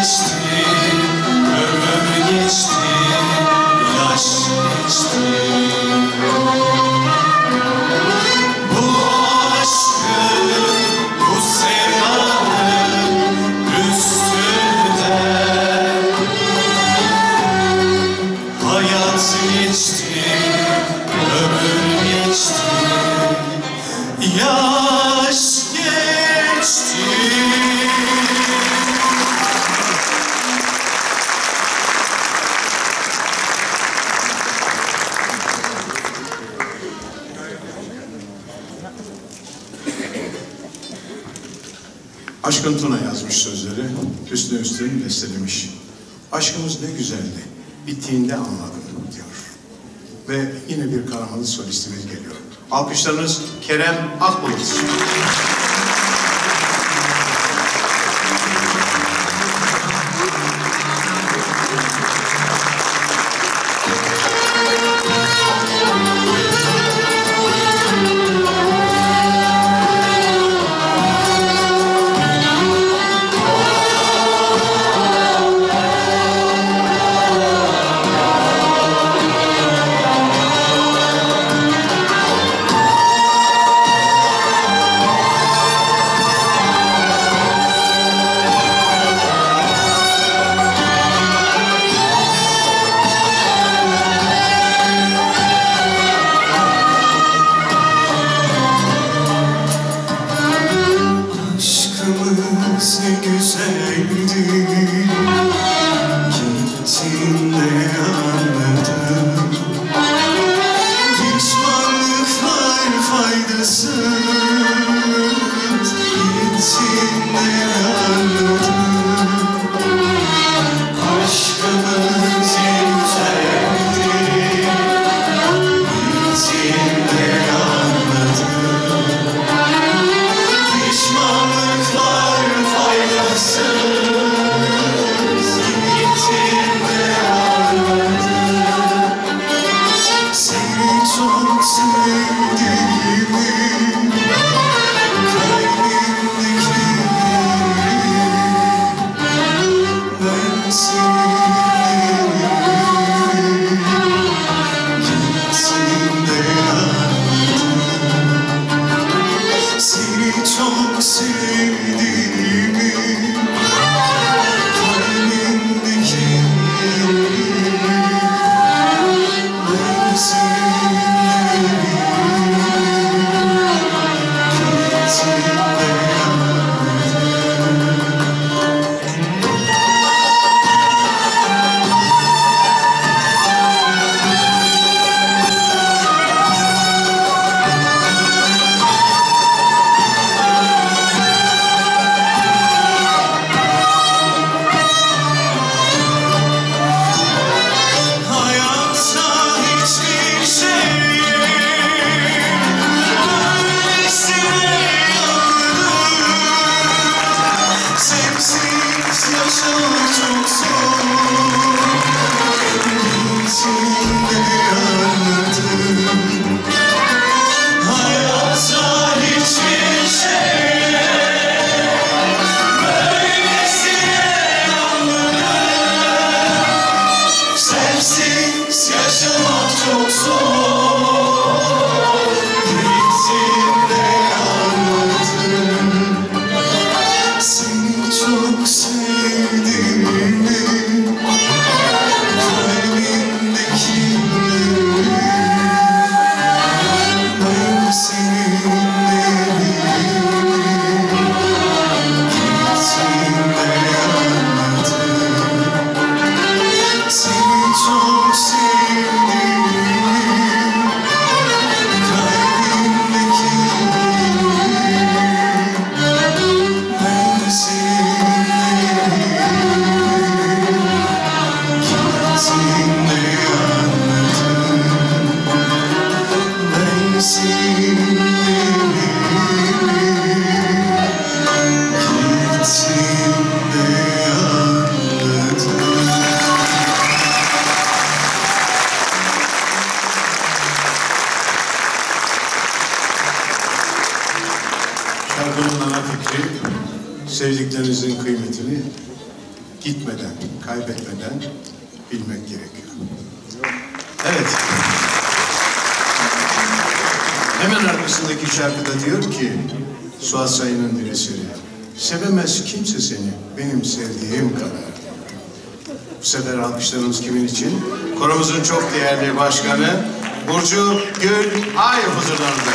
geçti, ömür geçti, yaş geçti. Bu aşkın, bu sevdanın üstünde hayat geçti, ömür geçti, yaş geçti. Aşkın Tuna yazmış sözleri, Hüsnü Üstün bestelemiş. Aşkımız ne güzeldi, bittiğinde anladım diyor. Ve yine bir Karamanlı solistimiz geliyor. Alkışlarınız Kerem Akbulut. Aşkımız ne güzeldi, gittiğinde anladım. Pişmanlıklar faydasız, gittiğinde anladım. Aşkımız ne güzeldi, gittiğinde anladım. Pişmanlıklar faydasız, gittiğinde anladım. Seni çok sevdiğimi, kalbimdeki ben seni gittiğinde anladım. Seni çok sevdiğimi, kalbimdeki ben seni gittiğinde hayatta hiçbir şey öylesine yandım. Sensiz yaşamak çok zor, gittiğinde anladım. Hayatta hiçbir şey öylesine yandım. Sensiz yaşamak çok zor, gittiğinde anladım. Seni çok sevdiğimi, kalbimdeki ben seninle gittiğinde anladım. Seni çok sevdiğimi, kalbimdeki ben seninle gittiğinde anladım. Ben seninle gittiğinde anladım. Şarkının ana fikri sevdiklerinizin kıymetini gitmeden, kaybetmeden bilmek gerekiyor. Evet. Hemen arkasındaki şarkıda diyor ki Suat Sayın'ın bir eseri. Sevemez kimse seni benim sevdiğim kadar. Bu sefer alkışlarımız kimin için? Koromuzun çok değerli başkanı Burcu Gül Ay huzurlarında.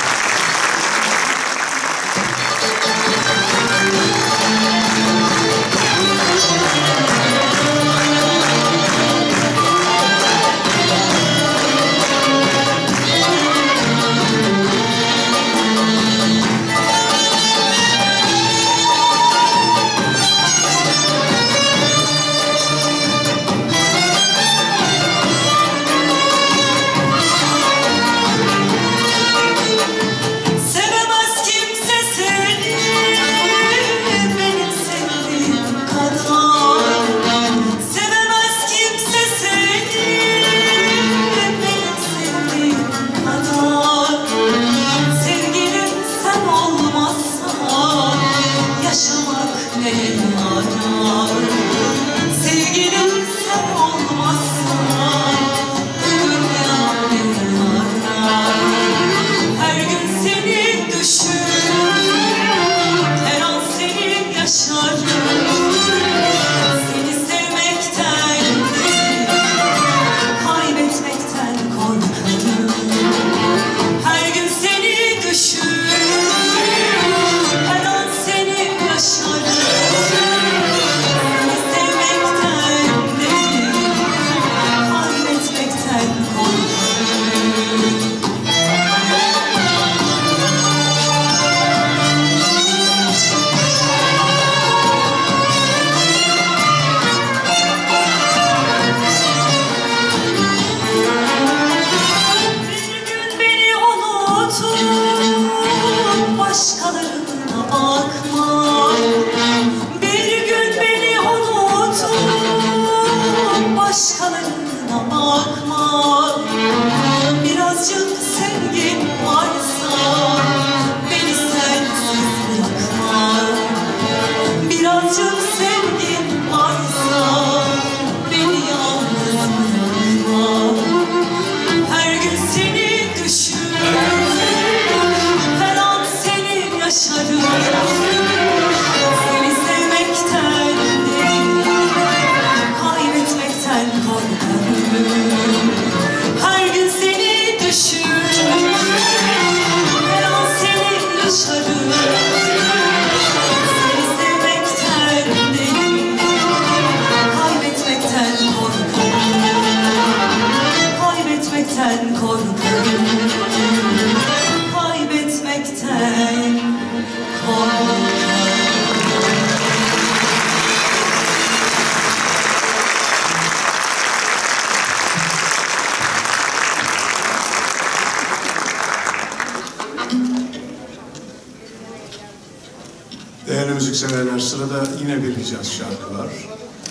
Değerli müzikseverler, sırada yine bir Hicaz şarkı var.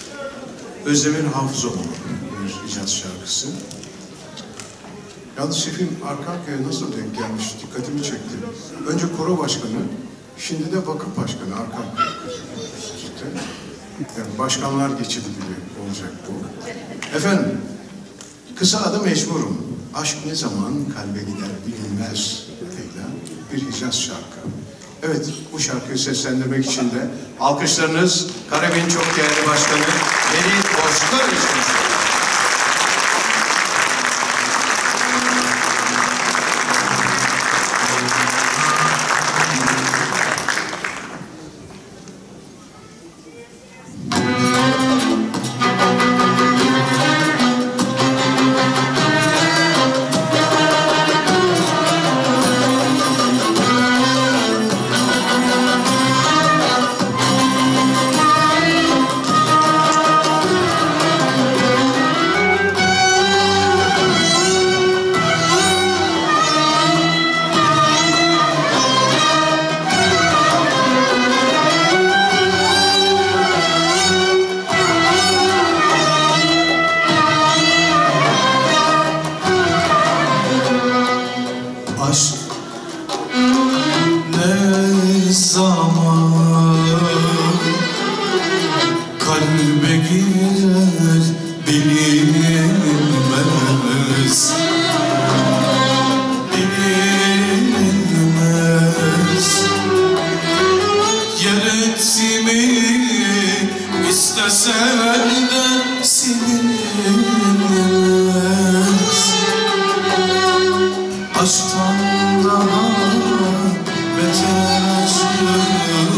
Özlem'in Hafızoğlu bir Hicaz şarkısı. Yalnız şefim arka arkaya nasıl denk gelmiş dikkatimi çekti. Önce koro başkanı, şimdi de vakıf başkanı arka arkaya. Yani başkanlar geçidi gibi olacak bu. Efendim, kısa adı Mecburum. Aşk ne zaman kalbe gider bilinmez diye bir Hicaz şarkı. Evet, bu şarkıyı seslendirmek için de alkışlarınız Karabin çok değerli başkanı Melih Bozkır için. Thank kalbe girer bilinmez, bilinmez. Yer etimi istesen de silinmez. Aşktan daha beter aşkım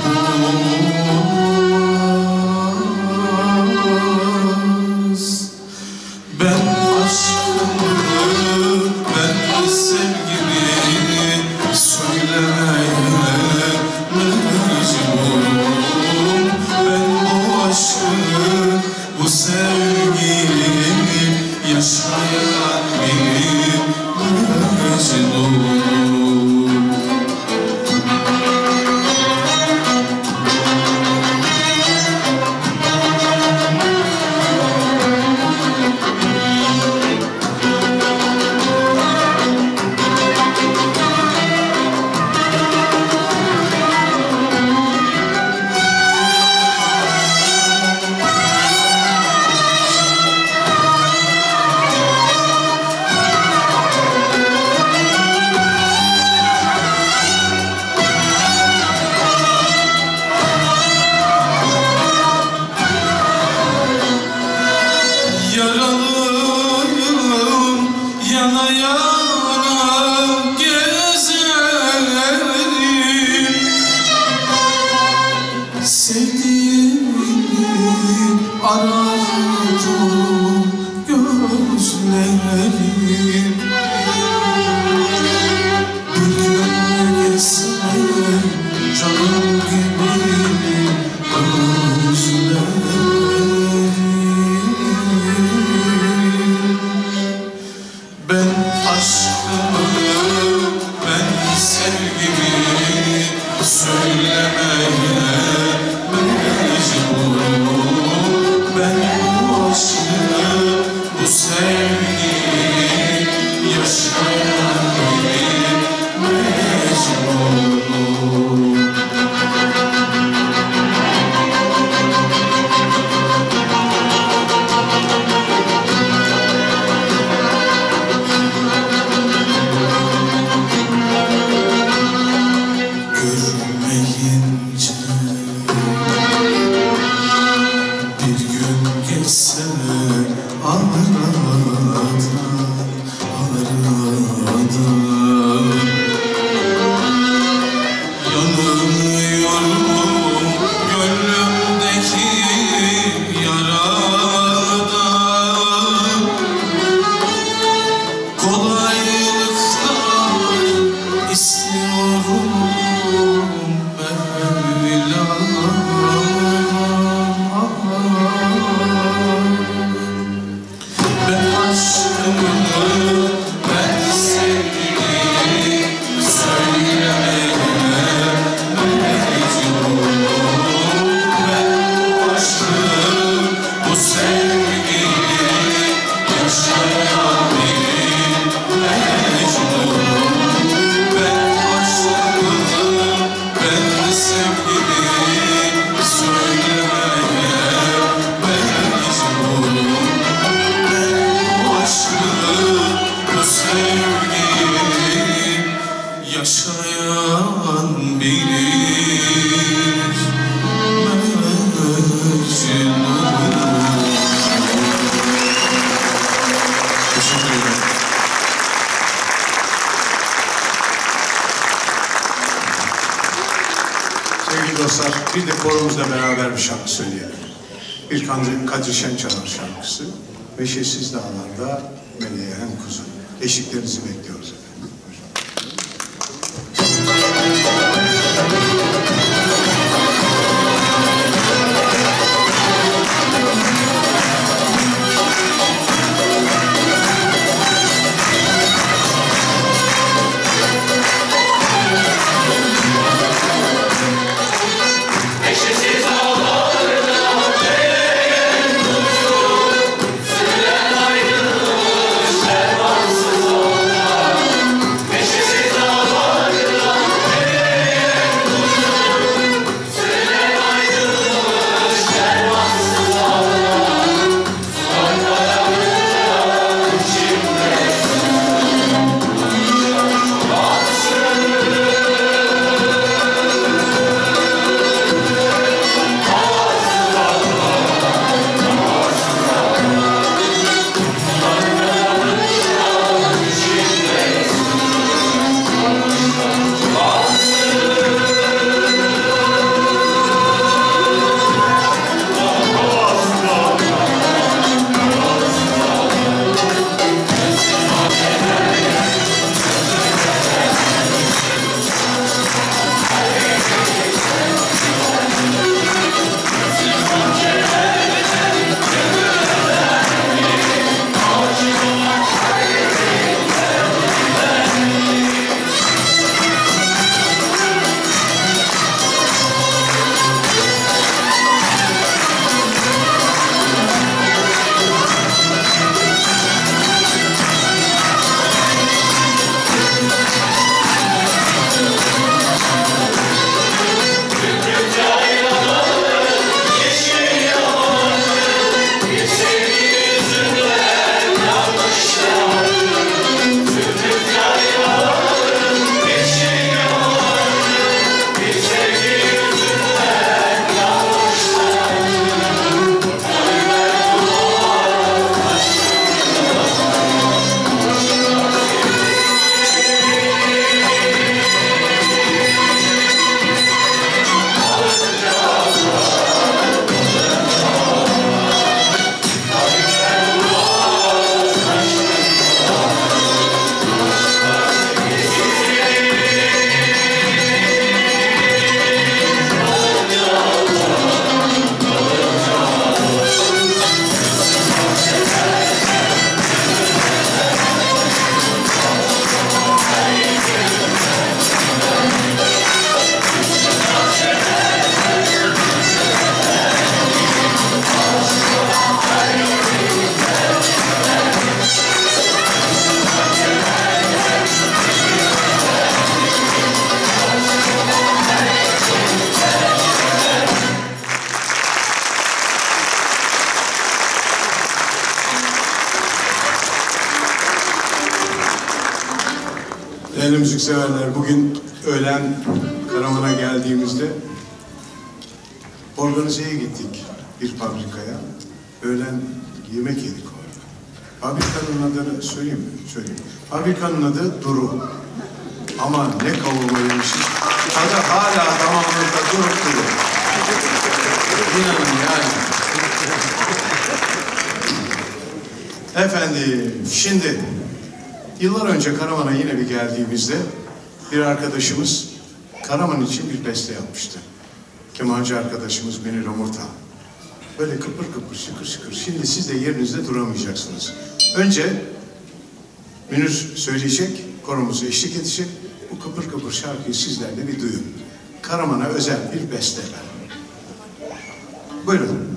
olmaz. Ben aşkımı, ben sevgimi söylemeye mecburum. Ben bu aşkı, bu sevgiyi yaşayan bir mecnunum. Yaralım yana yana gezerim, sevdiğimi arardım gözlerim. Bir gün geçse canım gibi özlerim. Ben aşkımı, ben sevgimi söylemeye mecburum. Ben bu aşkı, bu sevgiyi yaşayan bir mecburum. Görmeyince bir gün geçse aradan, aradan yanıyorum gönlümdeki yaradan. Kolaylıklar istiyorum ben aşkımı, ben sevgimi söylemeye mecburum. Ben bu aşkı, bu sevgiyi yaşayan bir mecburum. Ben aşkımı, ben sevgimi söylemeye mecburum. Ben bu aşkı, bu sevgiyi yaşayan bir mecnunum. Teşekkür ederim. Sevgili dostlar, bir de koromuzla beraber bir şarkı söyleyelim. Bir Kadri, Kadri Şençanar şarkısı. Beşesiz dağlarda meleğen kuzu. Eşliklerinizi bekliyoruz efendim. Eşsiz dağlarda meleğen kuzu, sürülen ayrılmış dermansız onlar. Değerli müzikseverler, bugün öğlen Karaman'a geldiğimizde organizeye gittik bir fabrikaya. Öğlen yemek yedik orada. Fabrikanın adını söyleyeyim mi? Söyleyeyim. Fabrikanın adı Duru. Ama ne kavurma yemişiz. Tadı hala damağımızda durup duruyor. İnanın yani. Efendim, şimdi yıllar önce Karaman'a yine bir geldiğimizde bir arkadaşımız Karaman için bir beste yapmıştı. Kemancı arkadaşımız Münir Omurta. Böyle kıpır kıpır, şıkır şıkır. Şimdi siz de yerinizde duramayacaksınız. Önce Münir söyleyecek, korumuzu eşlik edecek. Bu kıpır kıpır şarkıyı sizler de bir duyun. Karaman'a özel bir beste. Buyurun.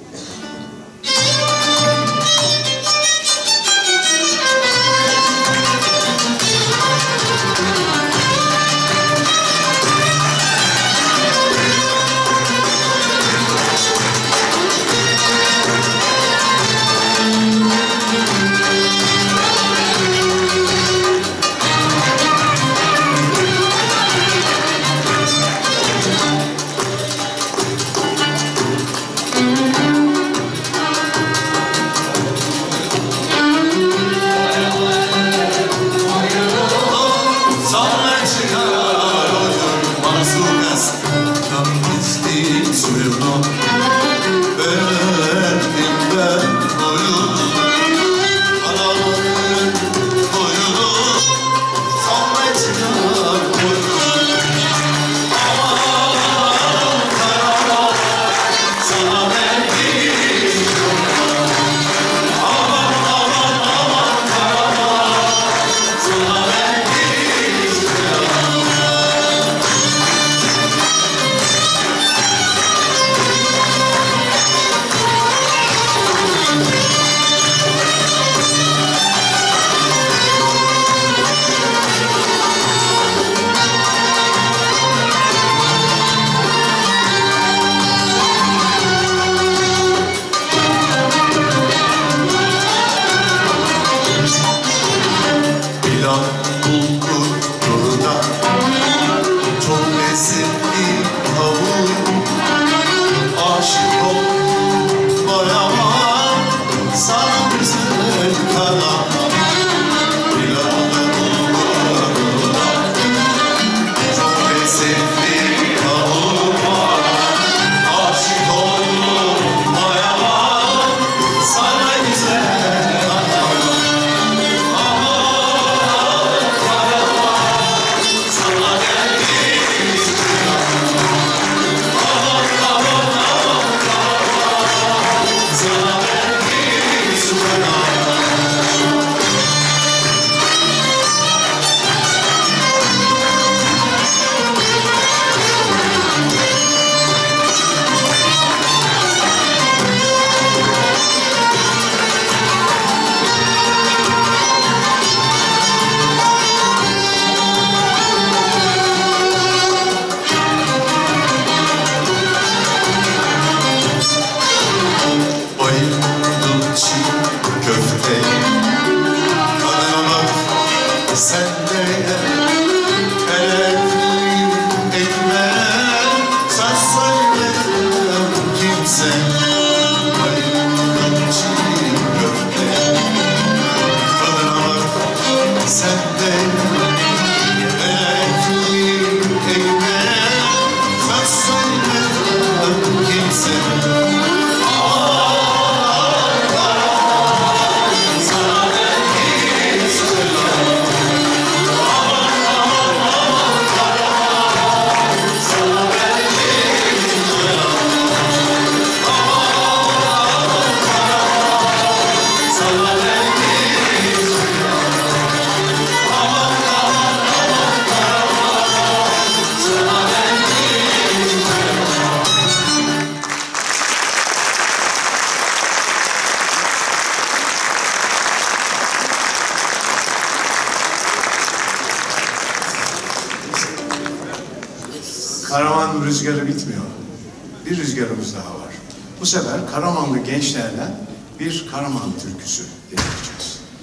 Karaman rüzgarı bitmiyor. Bir rüzgarımız daha var. Bu sefer Karamanlı gençlerden bir Karaman türküsü dinleyeceğiz.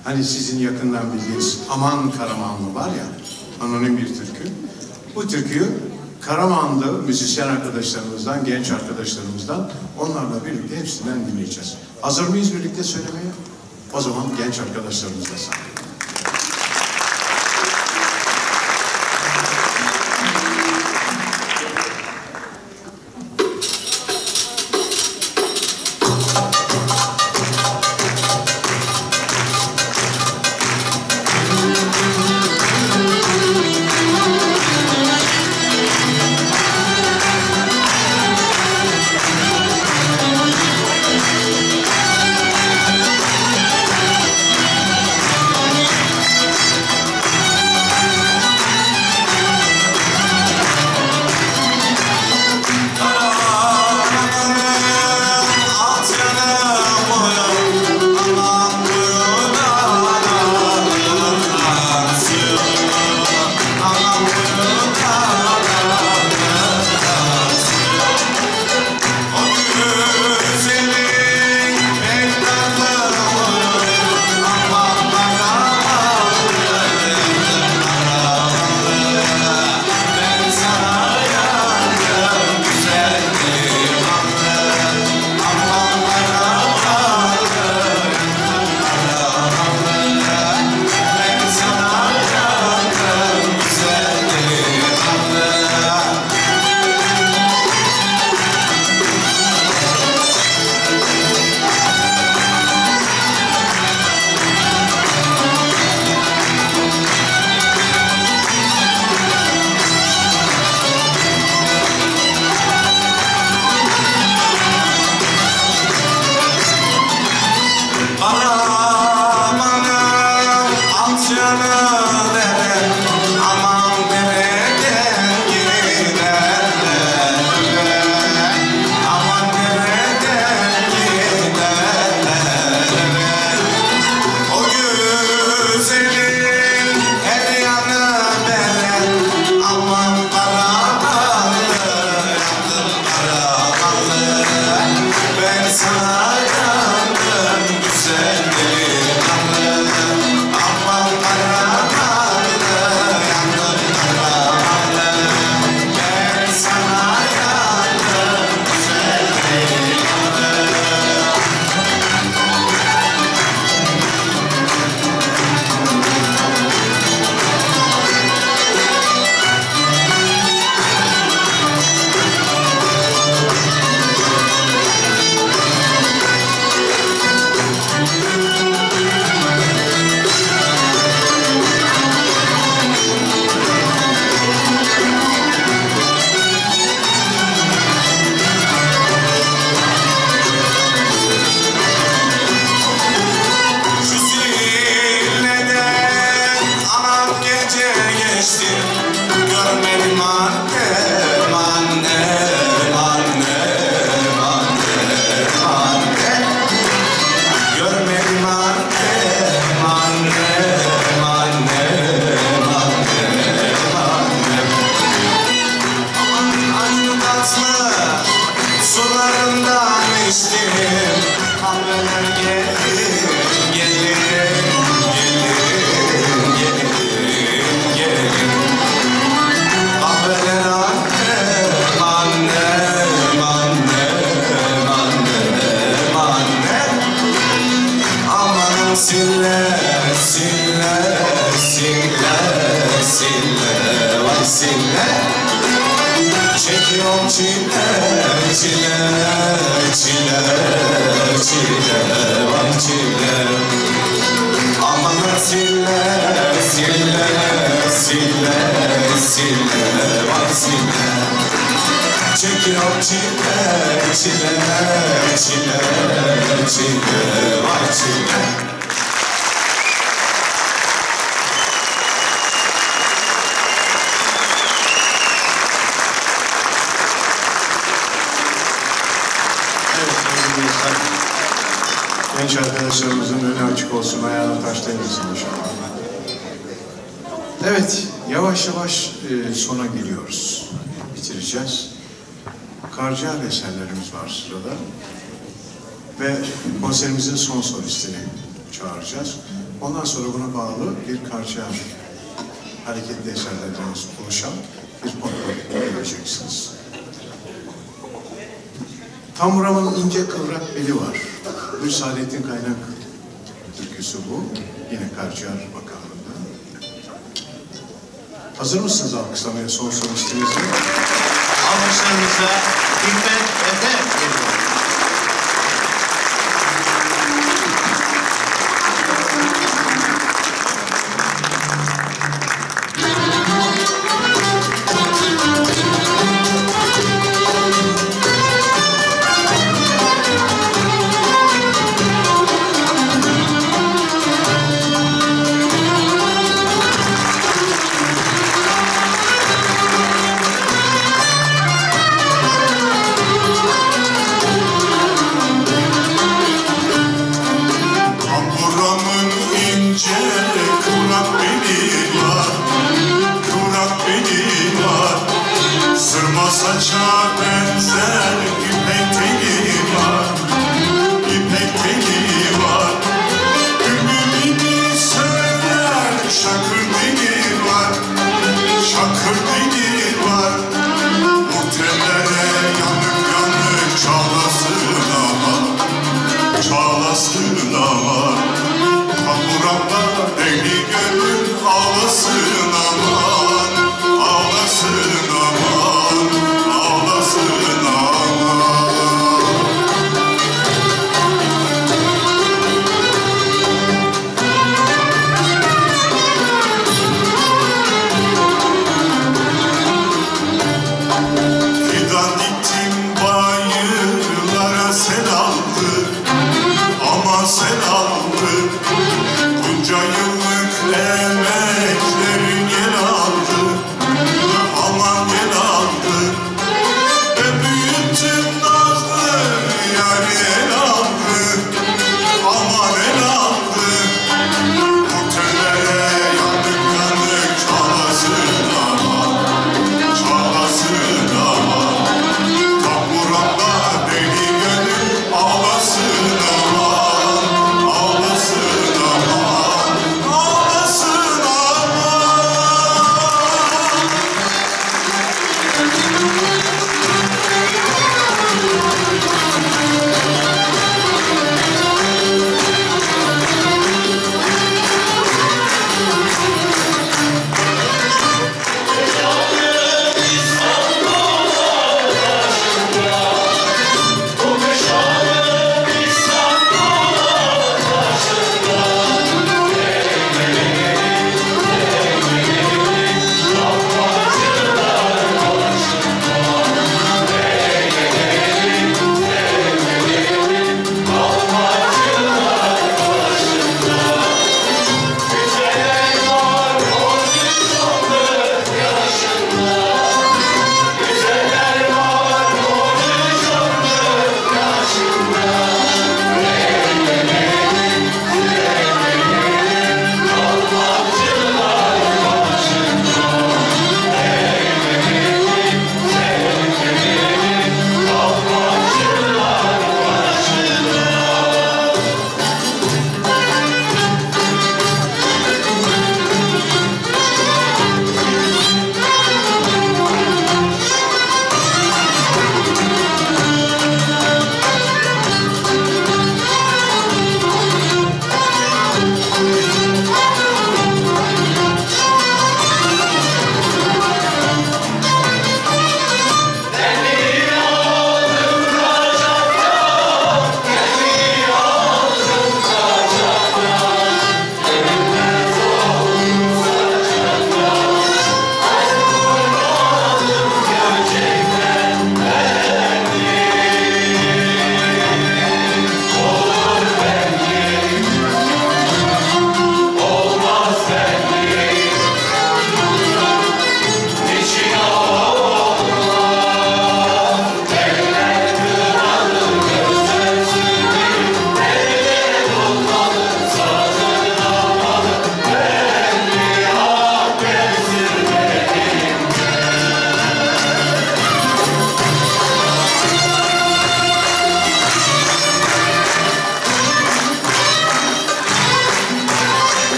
Hani sizin yakından bildiğiniz Aman Karamanlı var ya, anonim bir türkü. Bu türküyü Karamanlı müzisyen arkadaşlarımızdan, genç arkadaşlarımızdan, onlarla birlikte hepsinden dinleyeceğiz. Hazır mıyız birlikte söylemeye? O zaman genç arkadaşlarımızla sahneye. Çekiyorum çile, çile, çile, çile, vay çile. Aman sille, sille, sille, sille, vay sille. Çekiyorum çile, çile, çile, çile, vay çile. Genç arkadaşlarımızın önü açık olsun, ayağına taş değmesin inşallah. Evet, yavaş yavaş e, sona geliyoruz. Bitireceğiz. Karciğer eserlerimiz var sırada. Ve konserimizin son solistini çağıracağız. Ondan sonra buna bağlı bir karşıya hareketli eserlerden oluşan bir kontrol göreceksiniz. Tamburamın ince kıvrak beli var. Bu Saadettin Kaynak türküsü bu. Yine Karciğer makamında. Hazır mısınız alkışlamaya son solistimizi? Alkışlarınıza Hikmet Efe geliyor. Thank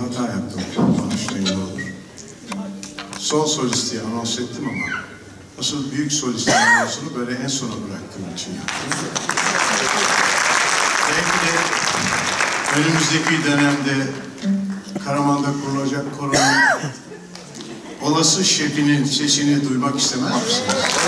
hata yaptım. Konuşmayın ne olur. Son solisti anons ettim ama asıl büyük solistin anonsunu böyle en sona bıraktığım için yaptım. Belki de önümüzdeki dönemde Karaman'da kurulacak koronun olası şefinin sesini duymak istemez misiniz?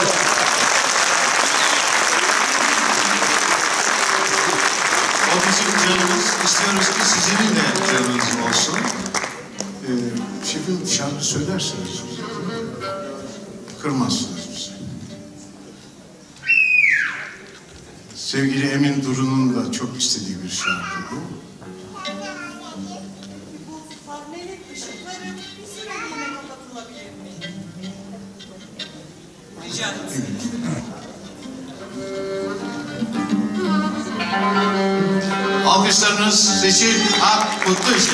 O bizim canımız. İstiyoruz ki sizin de canınız olsun. Ee, şefim şarkı söylersiniz. Kırmazsınız bizi. Sevgili Emin Duru'nun da çok istediği bir şarkı bu. Bu sahnenin ışıkları bir süreliğine kapatılabilir mi? Rica ederim. Alkışlarınız Seçil Ak Kutlu için.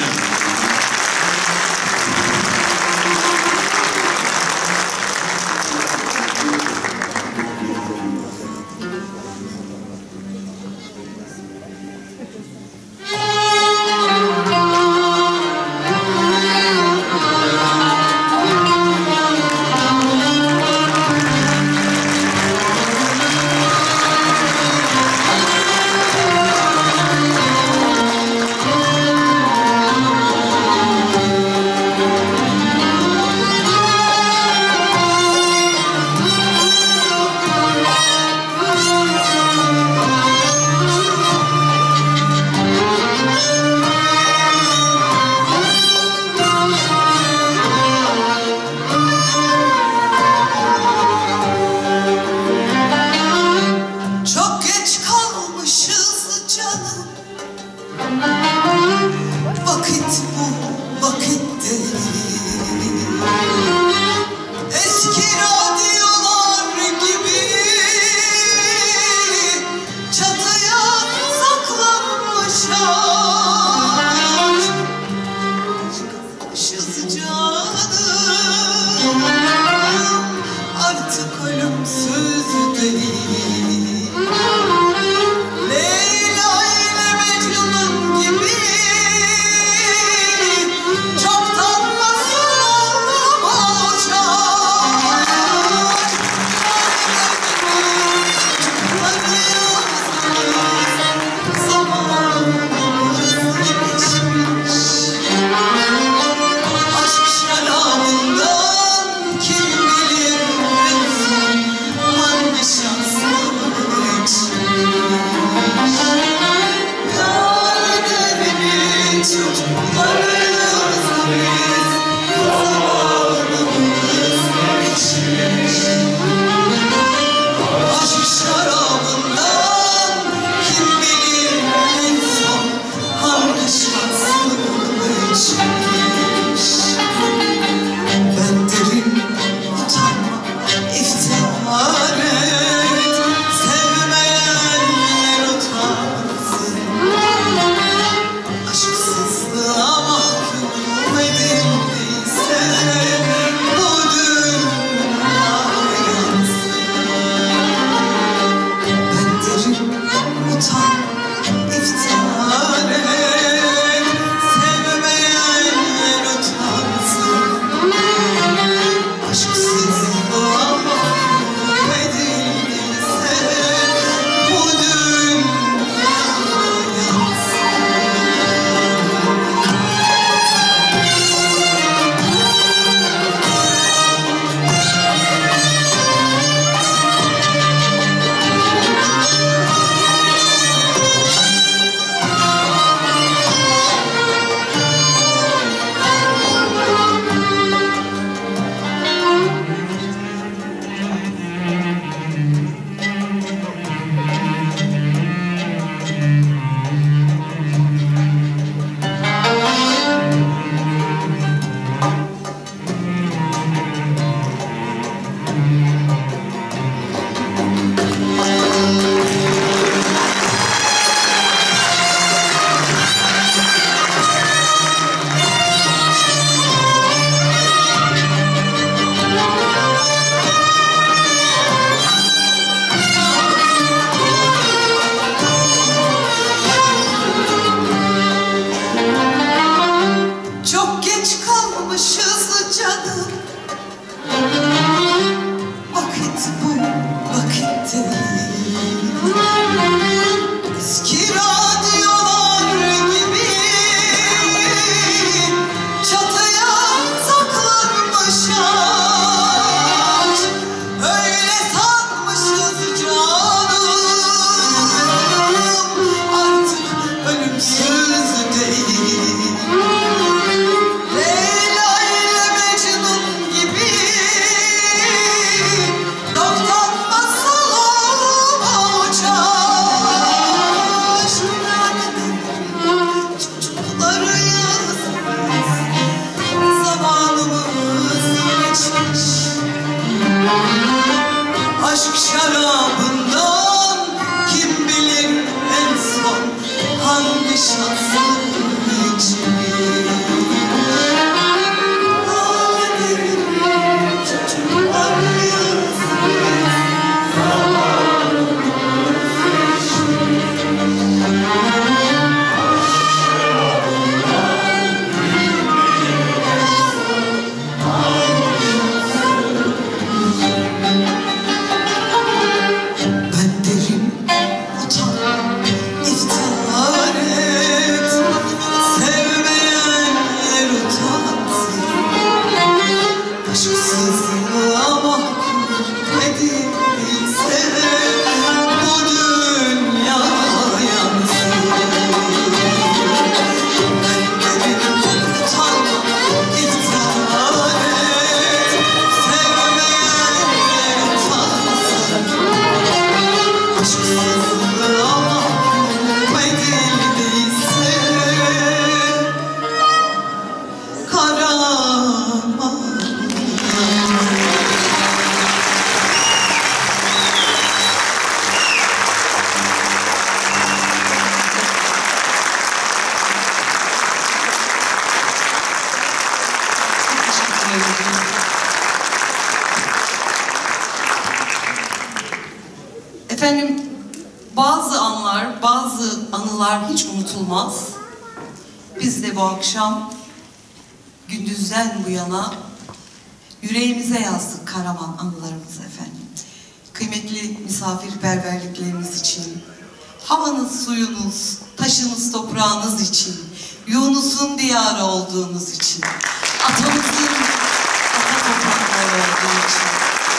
Efendim, bazı anlar, bazı anılar hiç unutulmaz. Biz de bu akşam gündüzden bu yana yüreğimize yazdık Karaman anılarımızı efendim. Kıymetli misafirperverlikleriniz için, havanız, suyunuz, taşınız, toprağınız için, Yunus'un diyarı olduğunuz için, atamızın ata toprakları olduğu için.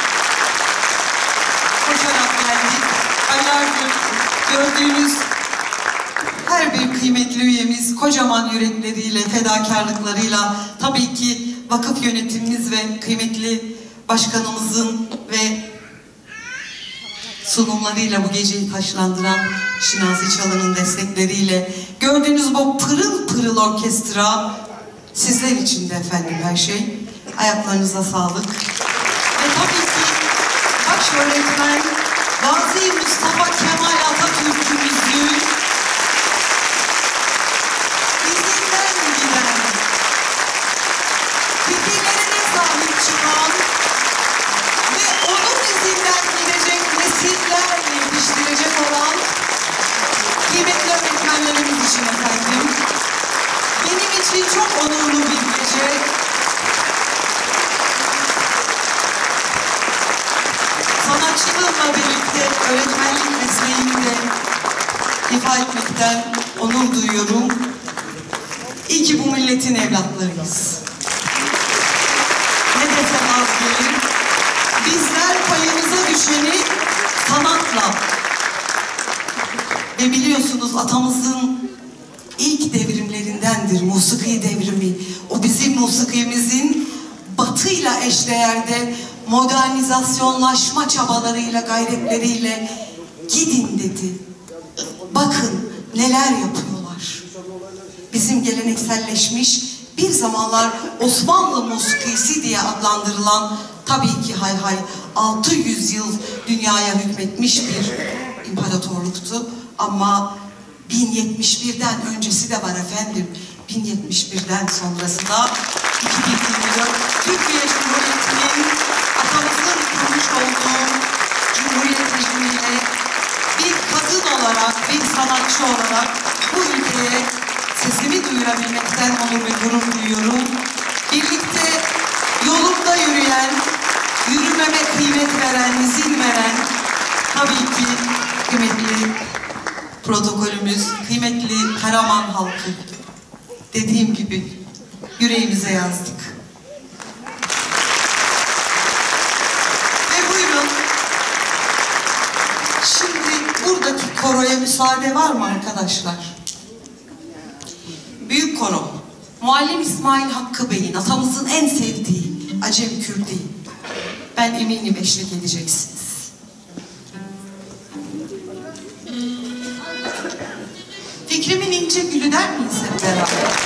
Koşarak geldik. Aylardır gördüğünüz her bir kıymetli üyemiz kocaman yürekleriyle, fedakarlıklarıyla, tabii ki vakıf yönetimimiz ve kıymetli başkanımızın ve sunumlarıyla bu geceyi taşlandıran Şinazi Çalı'nın destekleriyle gördüğünüz bu pırıl pırıl orkestra sizler için de efendim her şey. Ayaklarınıza sağlık. Ve tabii ki baş öğretmen Gazi Mustafa Kemal Atatürk'ümüzün izinden giden, fikirlerine sahip çıkan ve onun izinden gidecek nesillerle yetiştirecek olan kıymetli öğretmenlerimiz için efendim. Benim için çok onurlu bir gece. Sanatçılığımla birlikte öğretmenlik mesleğini de ifa etmekten onur duyuyorum. İyi ki bu milletin evlatlarıyız. Ne desem az gelir. Bizler payımıza düşeni sanatla ve biliyorsunuz atamızın ilk devrimlerindendir musiki devrimi. O bizim musikimizin batıyla eşdeğerde modernizasyonlaşma çabalarıyla, gayretleriyle gidin dedi. Bakın neler yapıyorlar. Bizim gelenekselleşmiş bir zamanlar Osmanlı musikisi diye adlandırılan, tabii ki hay hay altı yüz yıl dünyaya hükmetmiş bir imparatorluktu. Ama bin yetmiş birden öncesi de var efendim. bin yetmiş birden sonrası da iki bin yirmi dört Türkiye Cumhuriyeti'nin atamızın kurmuş olduğu Cumhuriyet rejimiyle bir kadın olarak, bir sanatçı olarak bu ülkeye sesimi duyurabilmekten onur ve gurur duyuyorum. Birlikte yolunda yürüyen, yürümeme kıymet veren, izin veren, tabii ki kıymetli protokolümüz, kıymetli Karaman halkı, dediğim gibi yüreğimize yazdık. Ve buyurun, şimdi buradaki koroya müsaade var mı arkadaşlar? Büyük koro, Muallim İsmail Hakkı Bey'in, atamızın en sevdiği Acem Kürdi. Ben eminim eşlik edeceksiniz. Fikrimin ince gülü der miyiz hep beraber?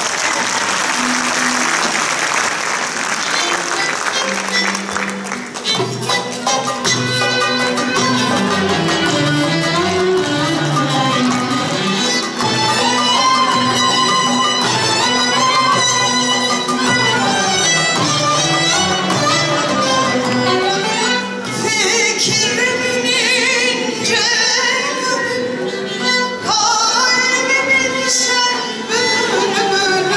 Kalbimin sen bülbül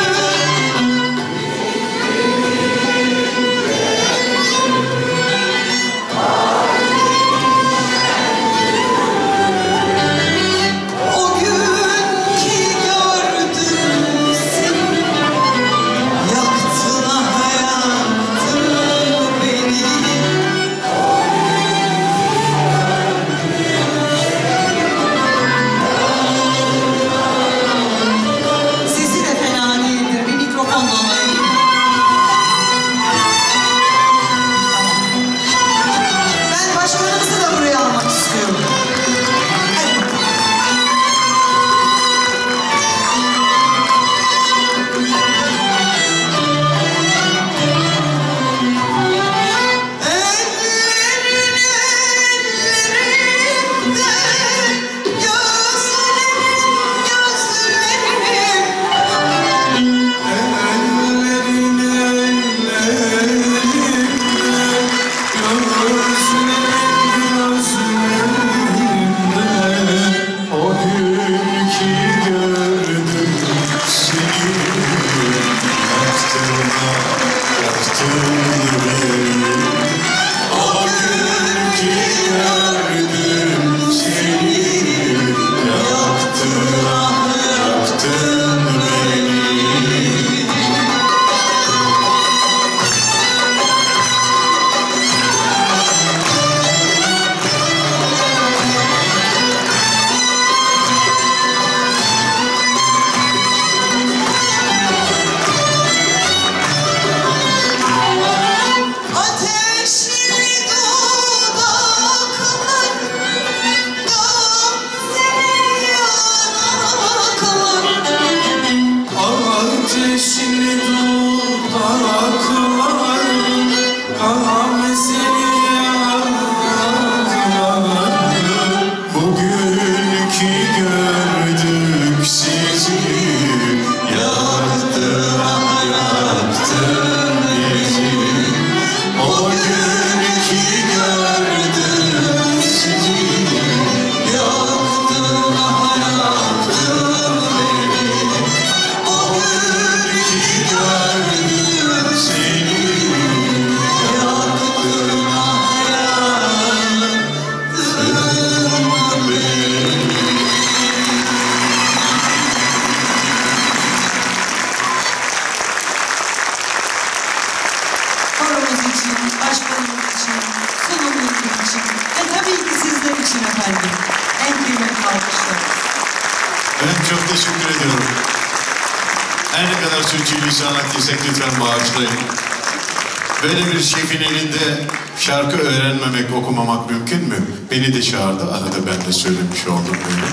için, başkanımız için, sunumumuz için ve tabii ki sizler için efendim. En kıymetli alkışlar. Ben çok teşekkür ediyorum. Her ne kadar sürçülisan ettiysek lütfen bağışlayın. Böyle bir şefin elinde şarkı öğrenmemek, okumamak mümkün mü? Beni de çağırdı, arada ben de söylemiş oldum böyle.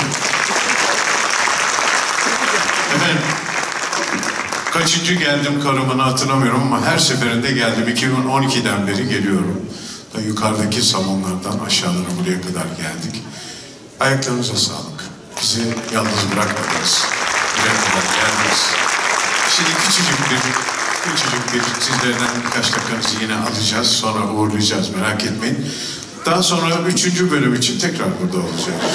Efendim, kaçıncı geldim Karaman'a hatırlamıyorum ama her seferinde geldim. iki bin on ikiden beri geliyorum. Da yukarıdaki salonlardan aşağılara buraya kadar geldik. Ayaklarınıza sağlık. Bizi yalnız bırakmadınız. Buraya kadar geldiniz. Şimdi küçücük bir, küçücük bir sizlerden birkaç dakikanızı yine alacağız. Sonra uğurlayacağız, merak etmeyin. Daha sonra üçüncü bölüm için tekrar burada olacağız.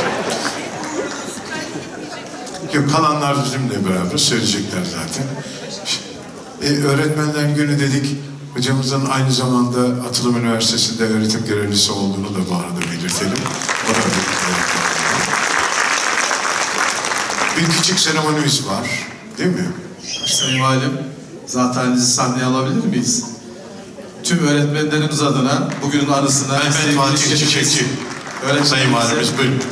Yok, kalanlar bizimle beraber söyleyecekler zaten. E, öğretmenler günü dedik. Hocamızın aynı zamanda Atılım Üniversitesi'nde öğretim görevlisi olduğunu da bu arada belirtelim. O da bir, bir küçük seremonimiz var, değil mi? Sayın Valim, zateninizi sahneye alabilir miyiz? Tüm öğretmenlerimiz adına bugünün anısına... Mehmet Fatih Çiçekçi, Sayın Valimiz, buyurun.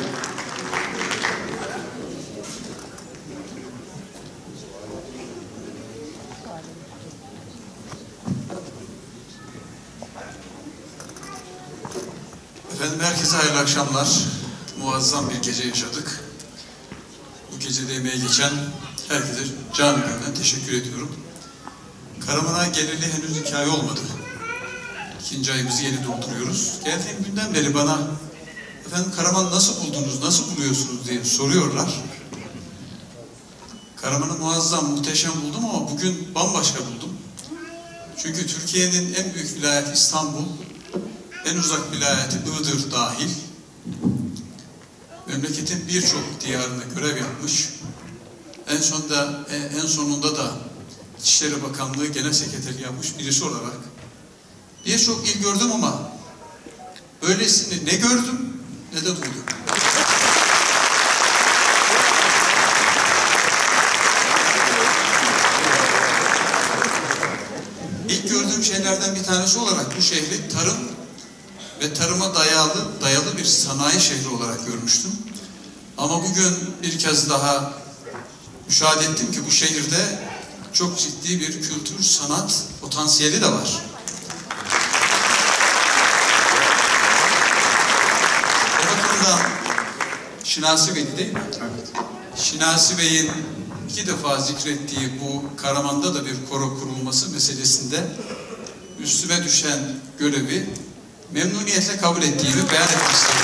Efendim herkese hayırlı akşamlar. Muazzam bir gece yaşadık. Bu gecede emeği geçen herkese canı gönülden teşekkür ediyorum. Karaman'a geleli henüz iki ay olmadı. İkinci ayımızı yeni dolduruyoruz. Geldiğim günden beri bana efendim Karaman'ı nasıl buldunuz, nasıl buluyorsunuz diye soruyorlar. Karaman'ı muazzam, muhteşem buldum ama bugün bambaşka buldum. Çünkü Türkiye'nin en büyük vilayeti İstanbul, en uzak vilayeti Iğdır dahil, memleketin birçok diyarında görev yapmış, en sonunda, en sonunda da İçişleri Bakanlığı Genel Sekreteri yapmış birisi olarak birçok il gördüm ama öylesini ne gördüm ne de duydum. İlk gördüğüm şeylerden bir tanesi olarak bu şehri tarım ve tarıma dayalı, dayalı bir sanayi şehri olarak görmüştüm. Ama bugün bir kez daha müşahede ettim ki bu şehirde çok ciddi bir kültür, sanat potansiyeli de var. O bakımdan Şinasi Bey değil mi? Evet. Şinasi Bey'in iki defa zikrettiği bu Karaman'da da bir koro kurulması meselesinde üstüme düşen görevi memnuniyetle kabul ettiğimi beyan etmek istedim.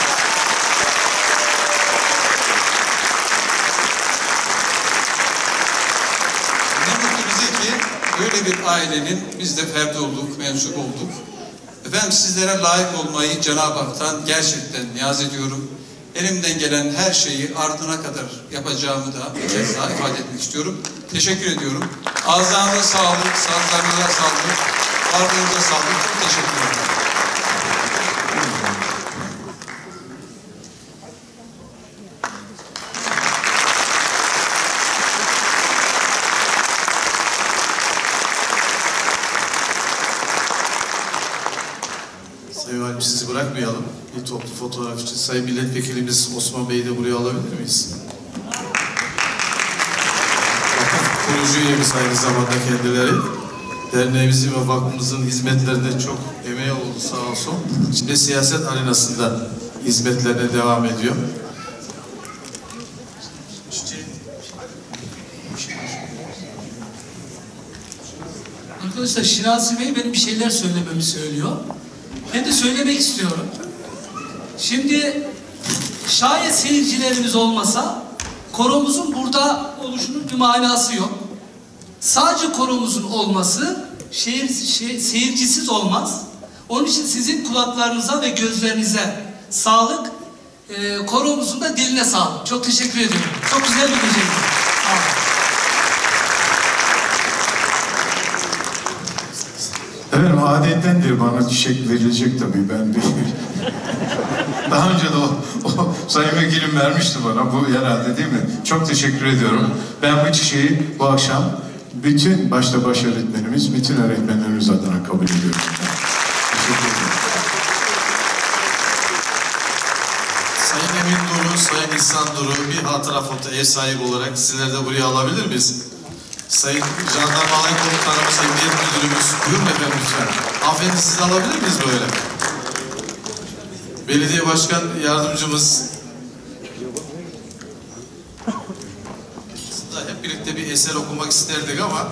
Ne mutlu bize ki böyle bir ailenin biz de ferdi olduk, mensup olduk. Efendim sizlere layık olmayı Cenab-ı Hak'tan gerçekten niyaz ediyorum. Elimden gelen her şeyi ardına kadar yapacağımı da bir kez daha ifade etmek istiyorum. Teşekkür ediyorum. Ağızlarınıza sağlık, sağlıklarınıza sağlık, varlığınıza sağlık. Çok teşekkür ederim. Sayın Valim, sizi bırakmayalım. Bir toplu fotoğraf için Sayın Milletvekilimiz Osman Bey'i de buraya alabilir miyiz? Bakın, kurucu üyemiz aynı zamanda kendileri. Derneğimizin ve vakfımızın hizmetlerinde çok emeği oldu sağ olsun. Şimdi siyaset arenasında hizmetlerine devam ediyor. Arkadaşlar Şinasi Bey benim bir şeyler söylememi söylüyor. Ben de söylemek istiyorum. Şimdi şayet seyircilerimiz olmasa koromuzun burada oluşunun bir manası yok. Sadece koromuzun olması şehir, şehir, seyircisiz olmaz. Onun için sizin kulaklarınıza ve gözlerinize sağlık, e, koromuzun da diline sağlık. Çok teşekkür ediyorum. Çok güzel bir geceydi. Sağ olun. Efendim adettendir bana çiçek verilecek tabii ben bir... Daha önce de o, o Sayın Vekilim vermişti bana bu herhalde değil mi? Çok teşekkür ediyorum. Ben bu çiçeği bu akşam bütün başta baş öğretmenimiz, bütün öğretmenlerimiz adına kabul ediyorum. Teşekkür ederim. Sayın Emin Duru, Sayın İhsan Duru bir hatıra foto ev sahibi olarak sizler de buraya alabilir miyiz? Sayın Jandarma Alay Komutanımız, Emniyet Müdürümüz, buyurun efendim lütfen. Hanımefendi sizi alabilir miyiz böyle? Belediye Başkan Yardımcımız. Aslında hep birlikte bir eser okumak isterdik ama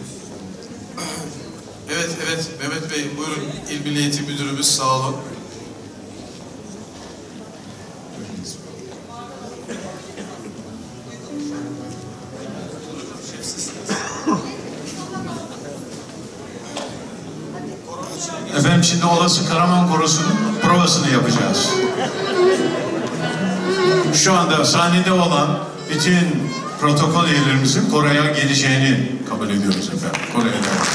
evet, evet Mehmet Bey buyurun. İl Milli Eğitim Müdürümüz sağ olun. Efendim şimdi olası Karaman Korosu'nun provasını yapacağız. Şu anda sahnede olan bütün protokol üyelerimizin Kore'ye geleceğini kabul ediyoruz efendim. Kore'ye geleceğiz.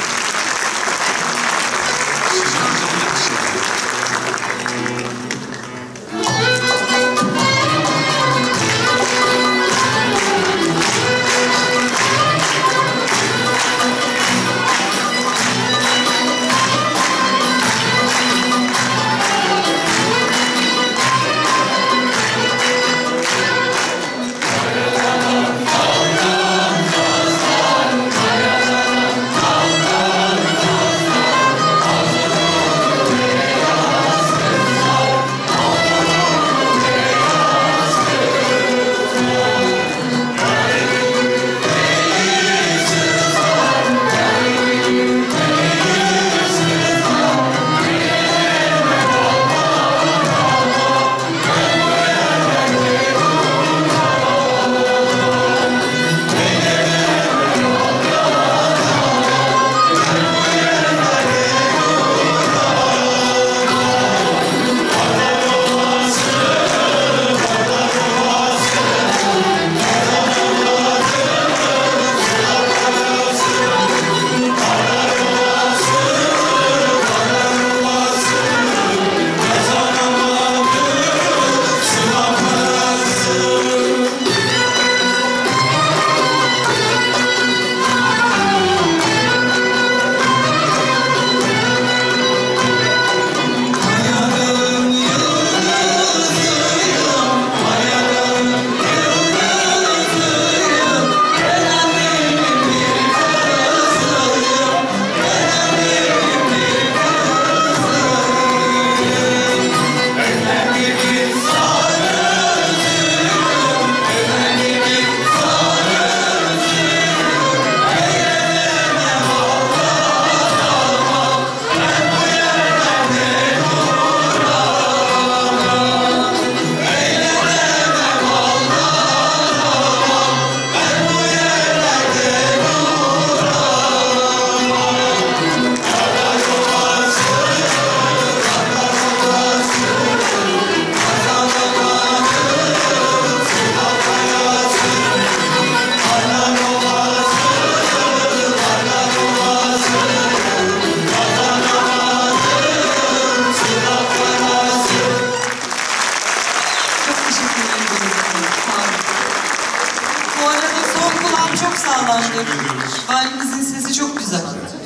Valimizin sesi çok güzel.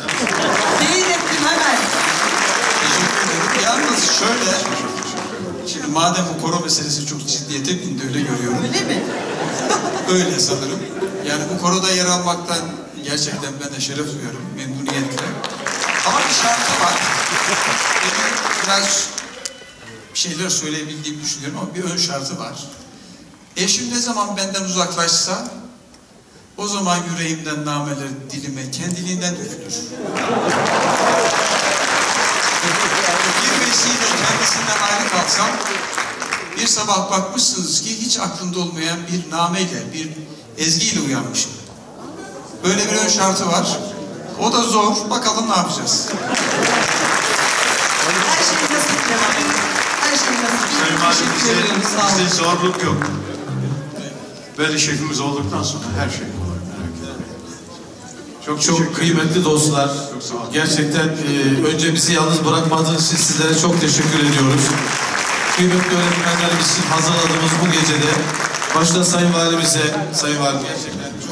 Değil ettim hemen. Teşekkür ederim. Yalnız şöyle, şimdi madem bu koro meselesi çok ciddiyete bindi öyle görüyorum. Öyle mi? Öyle sanırım. Yani bu koroda yer almaktan gerçekten ben de şeref duyuyorum, memnuniyetle. Ama bir şartı var. Benim biraz bir şeyler söyleyebildiğimi düşünüyorum ama bir ön şartı var. Eşim ne zaman benden uzaklaşsa, o zaman yüreğimden nameler dilime kendiliğinden dökülür. Bir vesile kendisinden ayrı kalsam, bir sabah bakmışsınız ki hiç aklımda olmayan bir nameyle, bir ezgiyle uyanmışım. Böyle bir ön şartı var. O da zor. Bakalım ne yapacağız. Her şey nasip devam edin. Her şey nasip. Sayın Valim, Teşekkür ederim. Sağ olun. bizde zorluk yok. Böyle şefimiz olduktan sonra her şey kolay, merak etmeyin. Çok, Çok kıymetli dostlar, Çok sağ olun. gerçekten e, önce bizi yalnız bırakmadığınız için sizlere çok teşekkür ediyoruz. Kıymetli öğretmenlerimiz için hazırladığımız bu gecede başta Sayın Valimize, Sayın Valim gerçekten